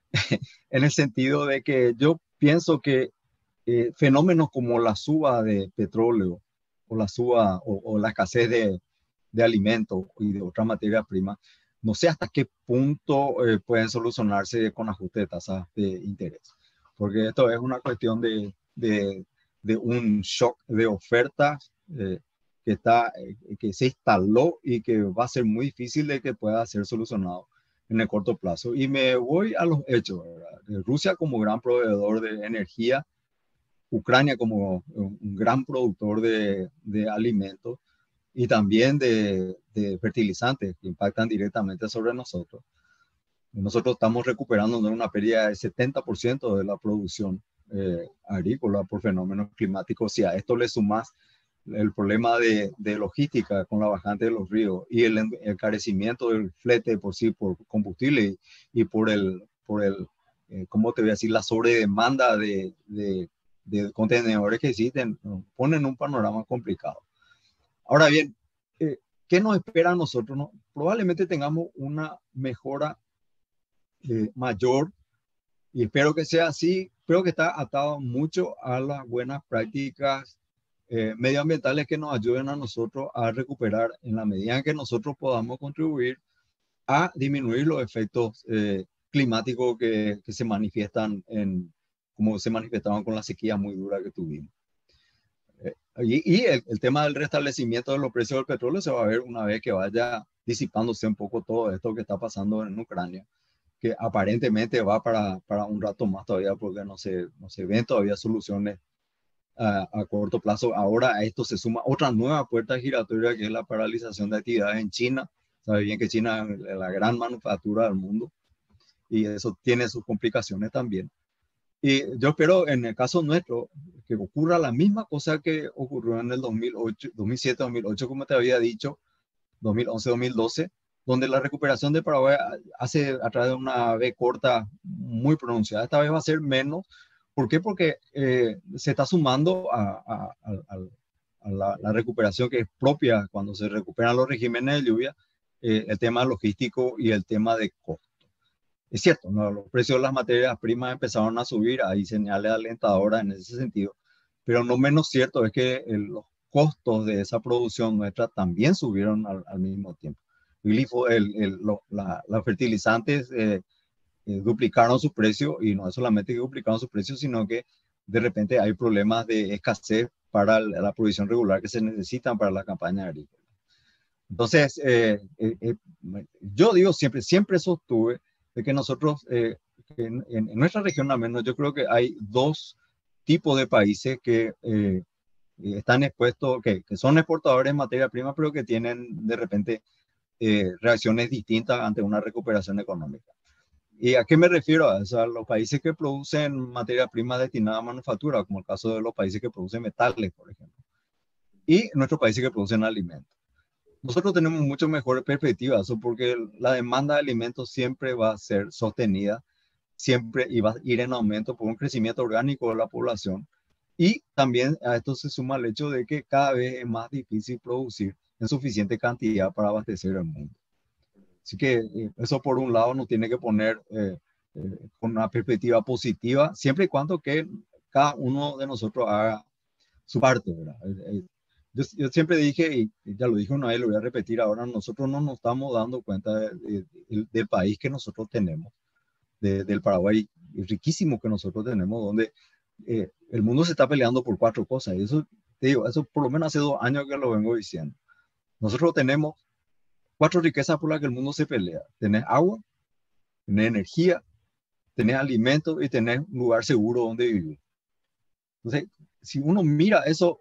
En el sentido de que yo pienso que eh, fenómenos como la suba de petróleo o la suba o, o la escasez de, de alimentos y de otras materias primas, no sé hasta qué punto eh, pueden solucionarse con ajuste de tasas de interés. Porque esto es una cuestión de, de, de un shock de ofertas eh, que, está, eh, que se instaló y que va a ser muy difícil de que pueda ser solucionado en el corto plazo. Y me voy a los hechos, ¿verdad? Rusia como gran proveedor de energía, Ucrania como un gran productor de, de alimentos y también de, de fertilizantes que impactan directamente sobre nosotros. Nosotros estamos recuperando una pérdida del setenta por ciento de la producción eh, agrícola por fenómenos climáticos. Si a esto le sumas el problema de, de logística con la bajante de los ríos y el encarecimiento del flete por sí, por combustible y, y por el, por el eh, ¿cómo te voy a decir? La sobredemanda de, de, de contenedores que existen, ponen un panorama complicado. Ahora bien, eh, ¿qué nos espera a nosotros? No? Probablemente tengamos una mejora eh, mayor y espero que sea así. Creo que está atado mucho a las buenas prácticas Eh, medioambientales que nos ayuden a nosotros a recuperar en la medida en que nosotros podamos contribuir a disminuir los efectos eh, climáticos que, que se manifiestan en, como se manifestaron con la sequía muy dura que tuvimos. Eh, y y el, el tema del restablecimiento de los precios del petróleo se va a ver una vez que vaya disipándose un poco todo esto que está pasando en Ucrania, que aparentemente va para, para un rato más todavía porque no se, no se ven todavía soluciones A, a corto plazo. Ahora a esto se suma otra nueva puerta giratoria que es la paralización de actividades en China. Sabe bien que China es la gran manufactura del mundo y eso tiene sus complicaciones también. Y yo espero en el caso nuestro que ocurra la misma cosa que ocurrió en el dos mil ocho, dos mil siete, dos mil ocho, como te había dicho, dos mil once, dos mil doce, donde la recuperación de Paraguay hace a través de una V corta muy pronunciada. Esta vez va a ser menos. ¿Por qué? Porque eh, se está sumando a, a, a, a la, la recuperación que es propia cuando se recuperan los regímenes de lluvia, eh, el tema logístico y el tema de costo. Es cierto, ¿no? Los precios de las materias primas empezaron a subir, hay señales alentadoras en ese sentido, pero no menos cierto es que el, los costos de esa producción nuestra también subieron al, al mismo tiempo. El, el, el, lo, la, los fertilizantes eh, eh, duplicaron su precio y no es solamente que duplicaron su precio, sino que de repente hay problemas de escasez para la, la provisión regular que se necesitan para la campaña agrícola. Entonces, eh, eh, eh, yo digo siempre, siempre sostuve de que nosotros, eh, en, en nuestra región al menos, yo creo que hay dos tipos de países que eh, están expuestos, que, que son exportadores de materia prima, pero que tienen de repente eh, reacciones distintas ante una recuperación económica. ¿Y a qué me refiero? O sea, los países que producen materia prima destinada a manufactura, como el caso de los países que producen metales, por ejemplo, y nuestros países que producen alimentos. Nosotros tenemos mucho mejor perspectiva, eso porque la demanda de alimentos siempre va a ser sostenida, siempre y va a ir en aumento por un crecimiento orgánico de la población. Y también a esto se suma el hecho de que cada vez es más difícil producir en suficiente cantidad para abastecer el mundo. Así que eh, eso por un lado nos tiene que poner eh, eh, con una perspectiva positiva, siempre y cuando que cada uno de nosotros haga su parte, ¿verdad? Eh, eh, Yo, yo siempre dije, y ya lo dije una vez, lo voy a repetir ahora, nosotros no nos estamos dando cuenta de, de, de, del país que nosotros tenemos, de, del Paraguay riquísimo que nosotros tenemos, donde eh, el mundo se está peleando por cuatro cosas. Y eso, te digo, eso por lo menos hace dos años que lo vengo diciendo. Nosotros tenemos cuatro riquezas por las que el mundo se pelea. Tenés agua, tenés energía, tenés alimento y tenés un lugar seguro donde vivir. Entonces, si uno mira eso,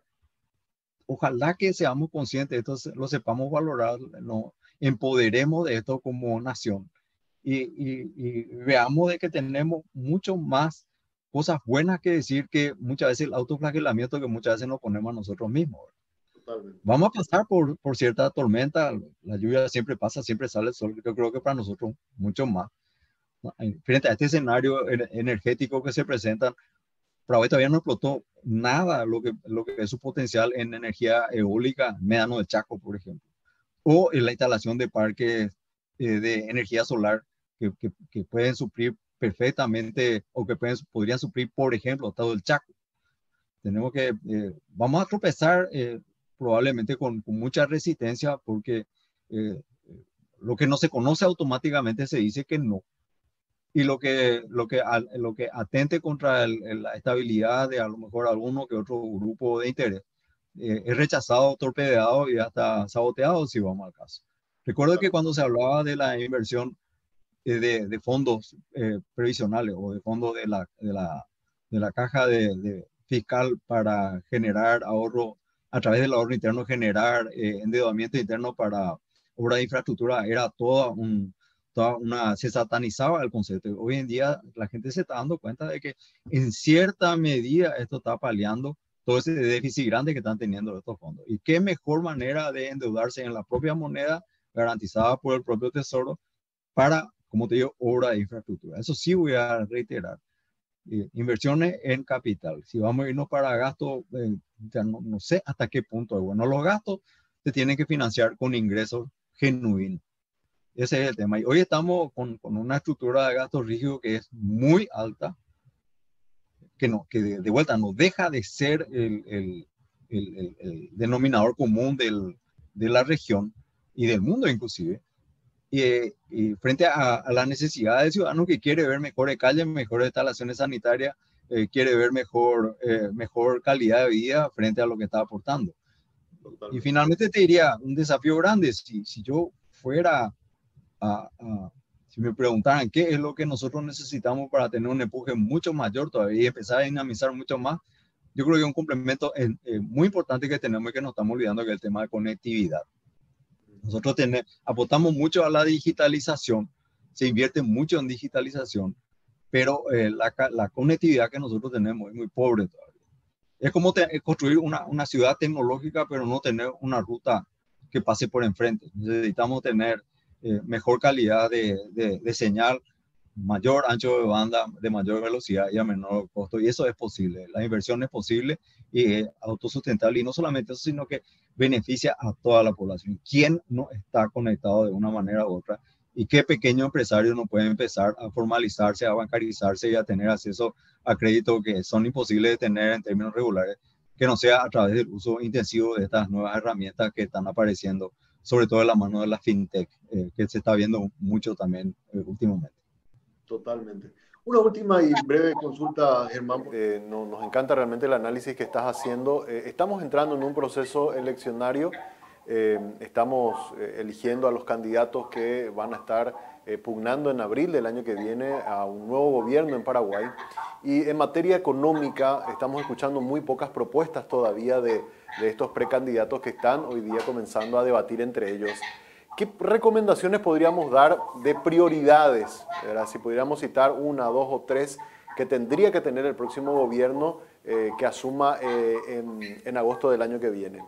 ojalá que seamos conscientes de esto, lo sepamos valorar, nos empoderemos de esto como nación y, y, y veamos de que tenemos mucho más cosas buenas que decir que muchas veces el autoflagelamiento que muchas veces nos ponemos a nosotros mismos. Totalmente. Vamos a pasar por, por cierta tormenta, la lluvia siempre pasa, siempre sale el sol, yo creo que para nosotros mucho más. Frente a este escenario energético que se presentan, Paraguay todavía no explotó nada lo que, lo que es su potencial en energía eólica, Médano de Chaco, por ejemplo, o en la instalación de parques eh, de energía solar que, que, que pueden suplir perfectamente o que pueden, podrían suplir, por ejemplo, todo el Chaco. Tenemos que, eh, vamos a tropezar eh, probablemente con, con mucha resistencia porque eh, lo que no se conoce automáticamente se dice que no. Y lo que, lo que, lo que atente contra el, el, la estabilidad de a lo mejor alguno que otro grupo de interés eh, es rechazado, torpedeado y hasta saboteado si vamos al caso. Recuerdo que cuando se hablaba de la inversión eh, de, de fondos eh, previsionales o de fondos de la, de la, de la caja de, de fiscal para generar ahorro, a través del ahorro interno, generar eh, endeudamiento interno para obra de infraestructura, era toda un... Toda una, se satanizaba el concepto. Hoy en día la gente se está dando cuenta de que en cierta medida esto está paliando todo ese déficit grande que están teniendo estos fondos. Y qué mejor manera de endeudarse en la propia moneda garantizada por el propio Tesoro para, como te digo, obra de infraestructura. Eso sí voy a reiterar. Eh, inversiones en capital. Si vamos a irnos para gastos, eh, ya no, no sé hasta qué punto es bueno. Los gastos se tienen que financiar con ingresos genuinos. Ese es el tema. Y hoy estamos con, con una estructura de gasto rígido que es muy alta, que, no, que de, de vuelta no deja de ser el, el, el, el, el denominador común del, de la región y del mundo inclusive. Y, y frente a, a la necesidad del ciudadano que quiere ver mejores calles, mejores instalaciones sanitarias, eh, quiere ver mejor, eh, mejor calidad de vida frente a lo que está aportando. Totalmente. Y finalmente te diría, un desafío grande, si, si yo fuera... A, a, si me preguntaran qué es lo que nosotros necesitamos para tener un empuje mucho mayor todavía y empezar a dinamizar mucho más, yo creo que un complemento eh, eh, muy importante que tenemos y que nos estamos olvidando que es el tema de conectividad. Nosotros tenemos, apostamos mucho a la digitalización, se invierte mucho en digitalización, pero eh, la, la conectividad que nosotros tenemos es muy pobre todavía. Es como te, construir una, una ciudad tecnológica, pero no tener una ruta que pase por enfrente. Necesitamos tener Eh, mejor calidad de, de, de señal, mayor ancho de banda, de mayor velocidad y a menor costo. Y eso es posible. La inversión es posible y es autosustentable. Y no solamente eso, sino que beneficia a toda la población. ¿Quién no está conectado de una manera u otra? ¿Y qué pequeño empresario no puede empezar a formalizarse, a bancarizarse y a tener acceso a créditos que son imposibles de tener en términos regulares, que no sea a través del uso intensivo de estas nuevas herramientas que están apareciendo, sobre todo en la mano de la fintech, eh, que se está viendo mucho también eh, últimamente. Totalmente. Una última y breve consulta, Germán. Eh, no, nos encanta realmente el análisis que estás haciendo. Eh, estamos entrando en un proceso eleccionario. Eh, estamos eh, eligiendo a los candidatos que van a estar eh, pugnando en abril del año que viene a un nuevo gobierno en Paraguay. Y en materia económica estamos escuchando muy pocas propuestas todavía de, de estos precandidatos que están hoy día comenzando a debatir entre ellos. ¿Qué recomendaciones podríamos dar de prioridades? ¿Verdad? Si pudiéramos citar una, dos o tres que tendría que tener el próximo gobierno eh, que asuma eh, en, en agosto del año que viene.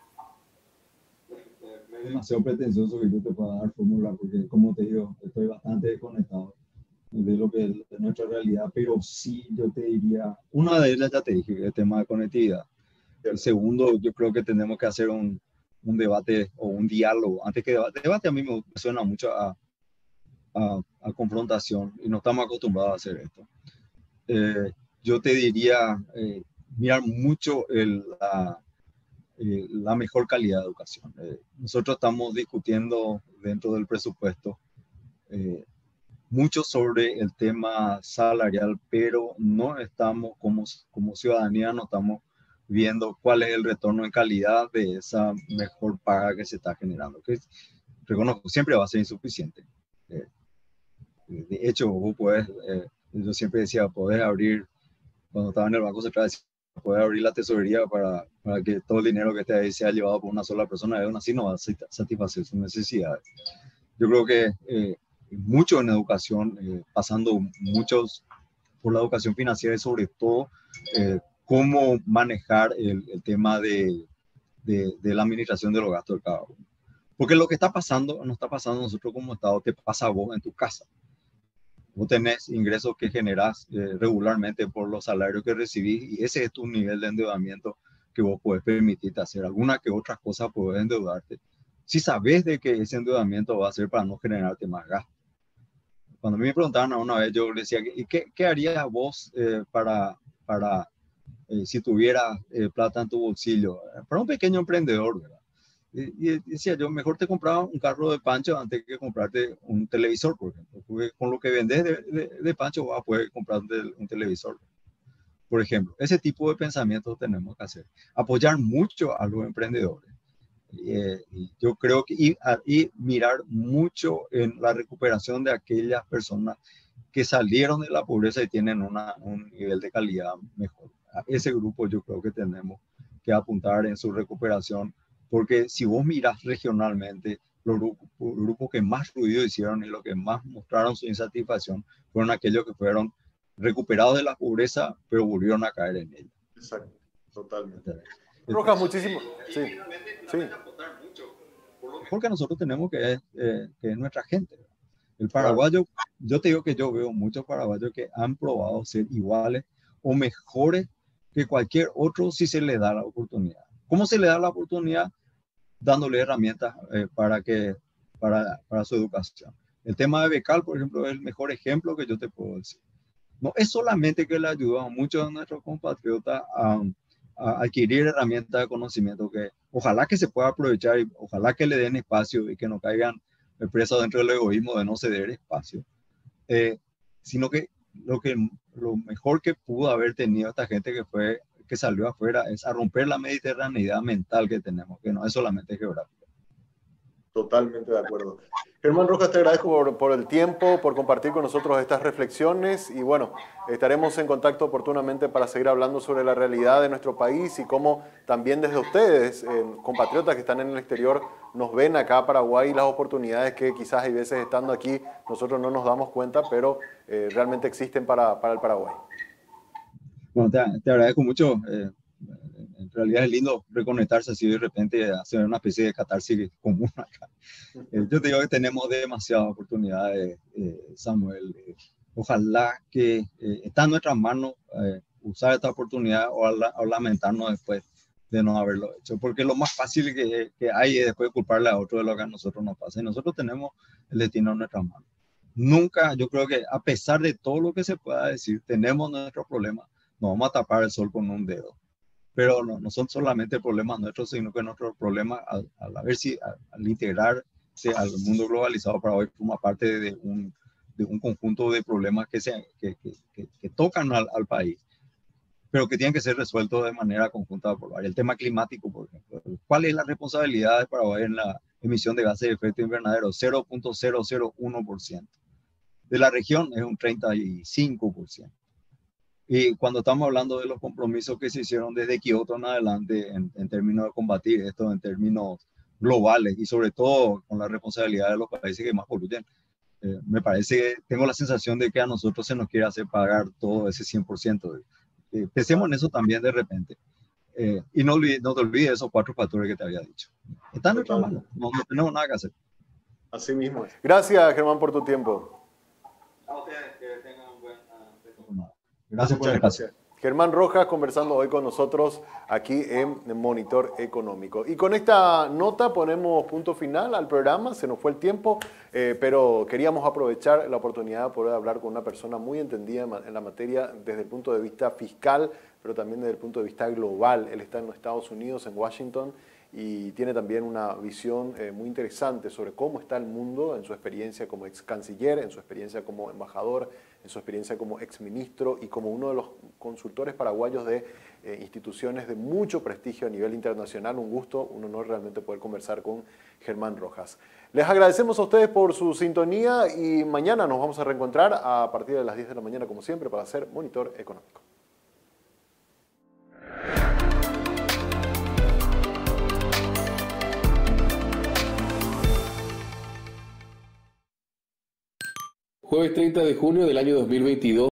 Es demasiado pretencioso que yo te pueda dar fórmula, porque como te digo, estoy bastante desconectado de lo que es de nuestra realidad, pero sí yo te diría, una de ellas ya te dije, el tema de conectividad. El segundo, yo creo que tenemos que hacer un, un debate o un diálogo. Antes que debate, debate a mí me suena mucho a, a, a confrontación y no estamos acostumbrados a hacer esto. Eh, yo te diría, eh, mirar mucho el, la, eh, la mejor calidad de educación. Eh, nosotros estamos discutiendo dentro del presupuesto eh, mucho sobre el tema salarial, pero no estamos como, como ciudadanía, no estamos viendo cuál es el retorno en calidad de esa mejor paga que se está generando. Que reconozco, siempre va a ser insuficiente. Eh, de hecho, vos podés, eh, yo siempre decía, podés abrir, cuando estaba en el Banco Central, decía, podés abrir la tesorería para, para que todo el dinero que esté ahí sea llevado por una sola persona, y aún así no va a satisfacer sus necesidades. Yo creo que eh, mucho en educación, eh, pasando muchos por la educación financiera y sobre todo eh, cómo manejar el, el tema de, de, de la administración de los gastos de cada uno. Porque lo que está pasando, no está pasando a nosotros como Estado, te pasa a vos en tu casa. Vos tenés ingresos que generás eh, regularmente por los salarios que recibís y ese es tu nivel de endeudamiento que vos podés permitirte hacer. Alguna que otras cosas podés endeudarte. Si sabés de que ese endeudamiento va a ser para no generarte más gasto. Cuando me preguntaban a una vez, yo le decía, ¿y qué, qué harías vos eh, para, para eh, si tuvieras eh, plata en tu bolsillo? Para un pequeño emprendedor, ¿verdad? Y, y decía yo, mejor te compraba un carro de pancho antes que comprarte un televisor, por ejemplo. Porque con lo que vendes de, de, de pancho vas a poder comprar un, un televisor. Por ejemplo, ese tipo de pensamientos tenemos que hacer. Apoyar mucho a los emprendedores. Eh, y yo creo que y, y mirar mucho en la recuperación de aquellas personas que salieron de la pobreza y tienen una, un nivel de calidad mejor. A ese grupo yo creo que tenemos que apuntar en su recuperación, porque si vos miras regionalmente, los grupos, los grupos que más ruido hicieron y los que más mostraron su insatisfacción fueron aquellos que fueron recuperados de la pobreza, pero volvieron a caer en ella. Exacto, totalmente. Rojas, muchísimo. Sí, sí. Porque nosotros tenemos que, eh, que es nuestra gente. El paraguayo, yo te digo que yo veo muchos paraguayos que han probado ser iguales o mejores que cualquier otro si se le da la oportunidad. ¿Cómo se le da la oportunidad? Dándole herramientas eh, para, que, para, para su educación. El tema de Becal, por ejemplo, es el mejor ejemplo que yo te puedo decir. No es solamente que le ayuda a muchos de nuestros compatriotas a, a adquirir herramientas de conocimiento que ojalá que se pueda aprovechar y ojalá que le den espacio y que no caigan presos dentro del egoísmo de no ceder espacio, eh, sino que lo, que lo mejor que pudo haber tenido esta gente que fue que salió afuera es a romper la mediterraneidad mental que tenemos, que no es solamente geográfica. Totalmente de acuerdo. Germán Rojas, te agradezco por, por el tiempo, por compartir con nosotros estas reflexiones y bueno, estaremos en contacto oportunamente para seguir hablando sobre la realidad de nuestro país y cómo también desde ustedes, eh, compatriotas que están en el exterior, nos ven acá a Paraguay y las oportunidades que quizás hay veces estando aquí nosotros no nos damos cuenta, pero eh, realmente existen para, para el Paraguay. Bueno, te, te agradezco mucho. Eh, en realidad es lindo reconectarse así de repente, hacer una especie de catarsis común acá. Eh, yo te digo que tenemos demasiadas oportunidades, eh, Samuel. Eh, ojalá que eh, está en nuestras manos eh, usar esta oportunidad o, la, o lamentarnos después de no haberlo hecho, porque lo más fácil que, que hay es después culparle a otro de lo que a nosotros nos pasa. Y nosotros tenemos el destino en nuestras manos. Nunca, yo creo que a pesar de todo lo que se pueda decir, tenemos nuestros problemas. No vamos a tapar el sol con un dedo. Pero no, no son solamente problemas nuestros, sino que nuestros problemas, al, al, ver si, al, al integrarse al mundo globalizado, para hoy forma parte de un, de un conjunto de problemas que, se, que, que, que, que tocan al, al país, pero que tienen que ser resueltos de manera conjunta por varios. El tema climático, por ejemplo. ¿Cuál es la responsabilidad de Paraguay en la emisión de gases de efecto invernadero? cero punto cero cero uno por ciento. De la región es un treinta y cinco por ciento. Y cuando estamos hablando de los compromisos que se hicieron desde Kioto en adelante en, en términos de combatir esto, en términos globales y sobre todo con la responsabilidad de los países que más poluyen, eh, me parece que tengo la sensación de que a nosotros se nos quiere hacer pagar todo ese cien por ciento. Eh, pensemos en eso también de repente. Eh, y no, no te olvides esos cuatro factores que te había dicho. Están en nuestras manos, no, no tenemos nada que hacer. Así mismo. Gracias, Germán, por tu tiempo. A ustedes, que tengan un buen uh, Gracias por el espacio. Germán Rojas conversando hoy con nosotros aquí en Monitor Económico. Y con esta nota ponemos punto final al programa, se nos fue el tiempo, eh, pero queríamos aprovechar la oportunidad de poder hablar con una persona muy entendida en la materia desde el punto de vista fiscal, pero también desde el punto de vista global. Él está en los Estados Unidos, en Washington, y tiene también una visión eh, muy interesante sobre cómo está el mundo en su experiencia como ex canciller, en su experiencia como embajador, en su experiencia como ex ministro y como uno de los consultores paraguayos de eh, instituciones de mucho prestigio a nivel internacional. Un gusto, un honor realmente poder conversar con Germán Rojas. Les agradecemos a ustedes por su sintonía y mañana nos vamos a reencontrar a partir de las diez de la mañana como siempre para hacer Monitor Económico. Jueves treinta de junio del año dos mil veintidós.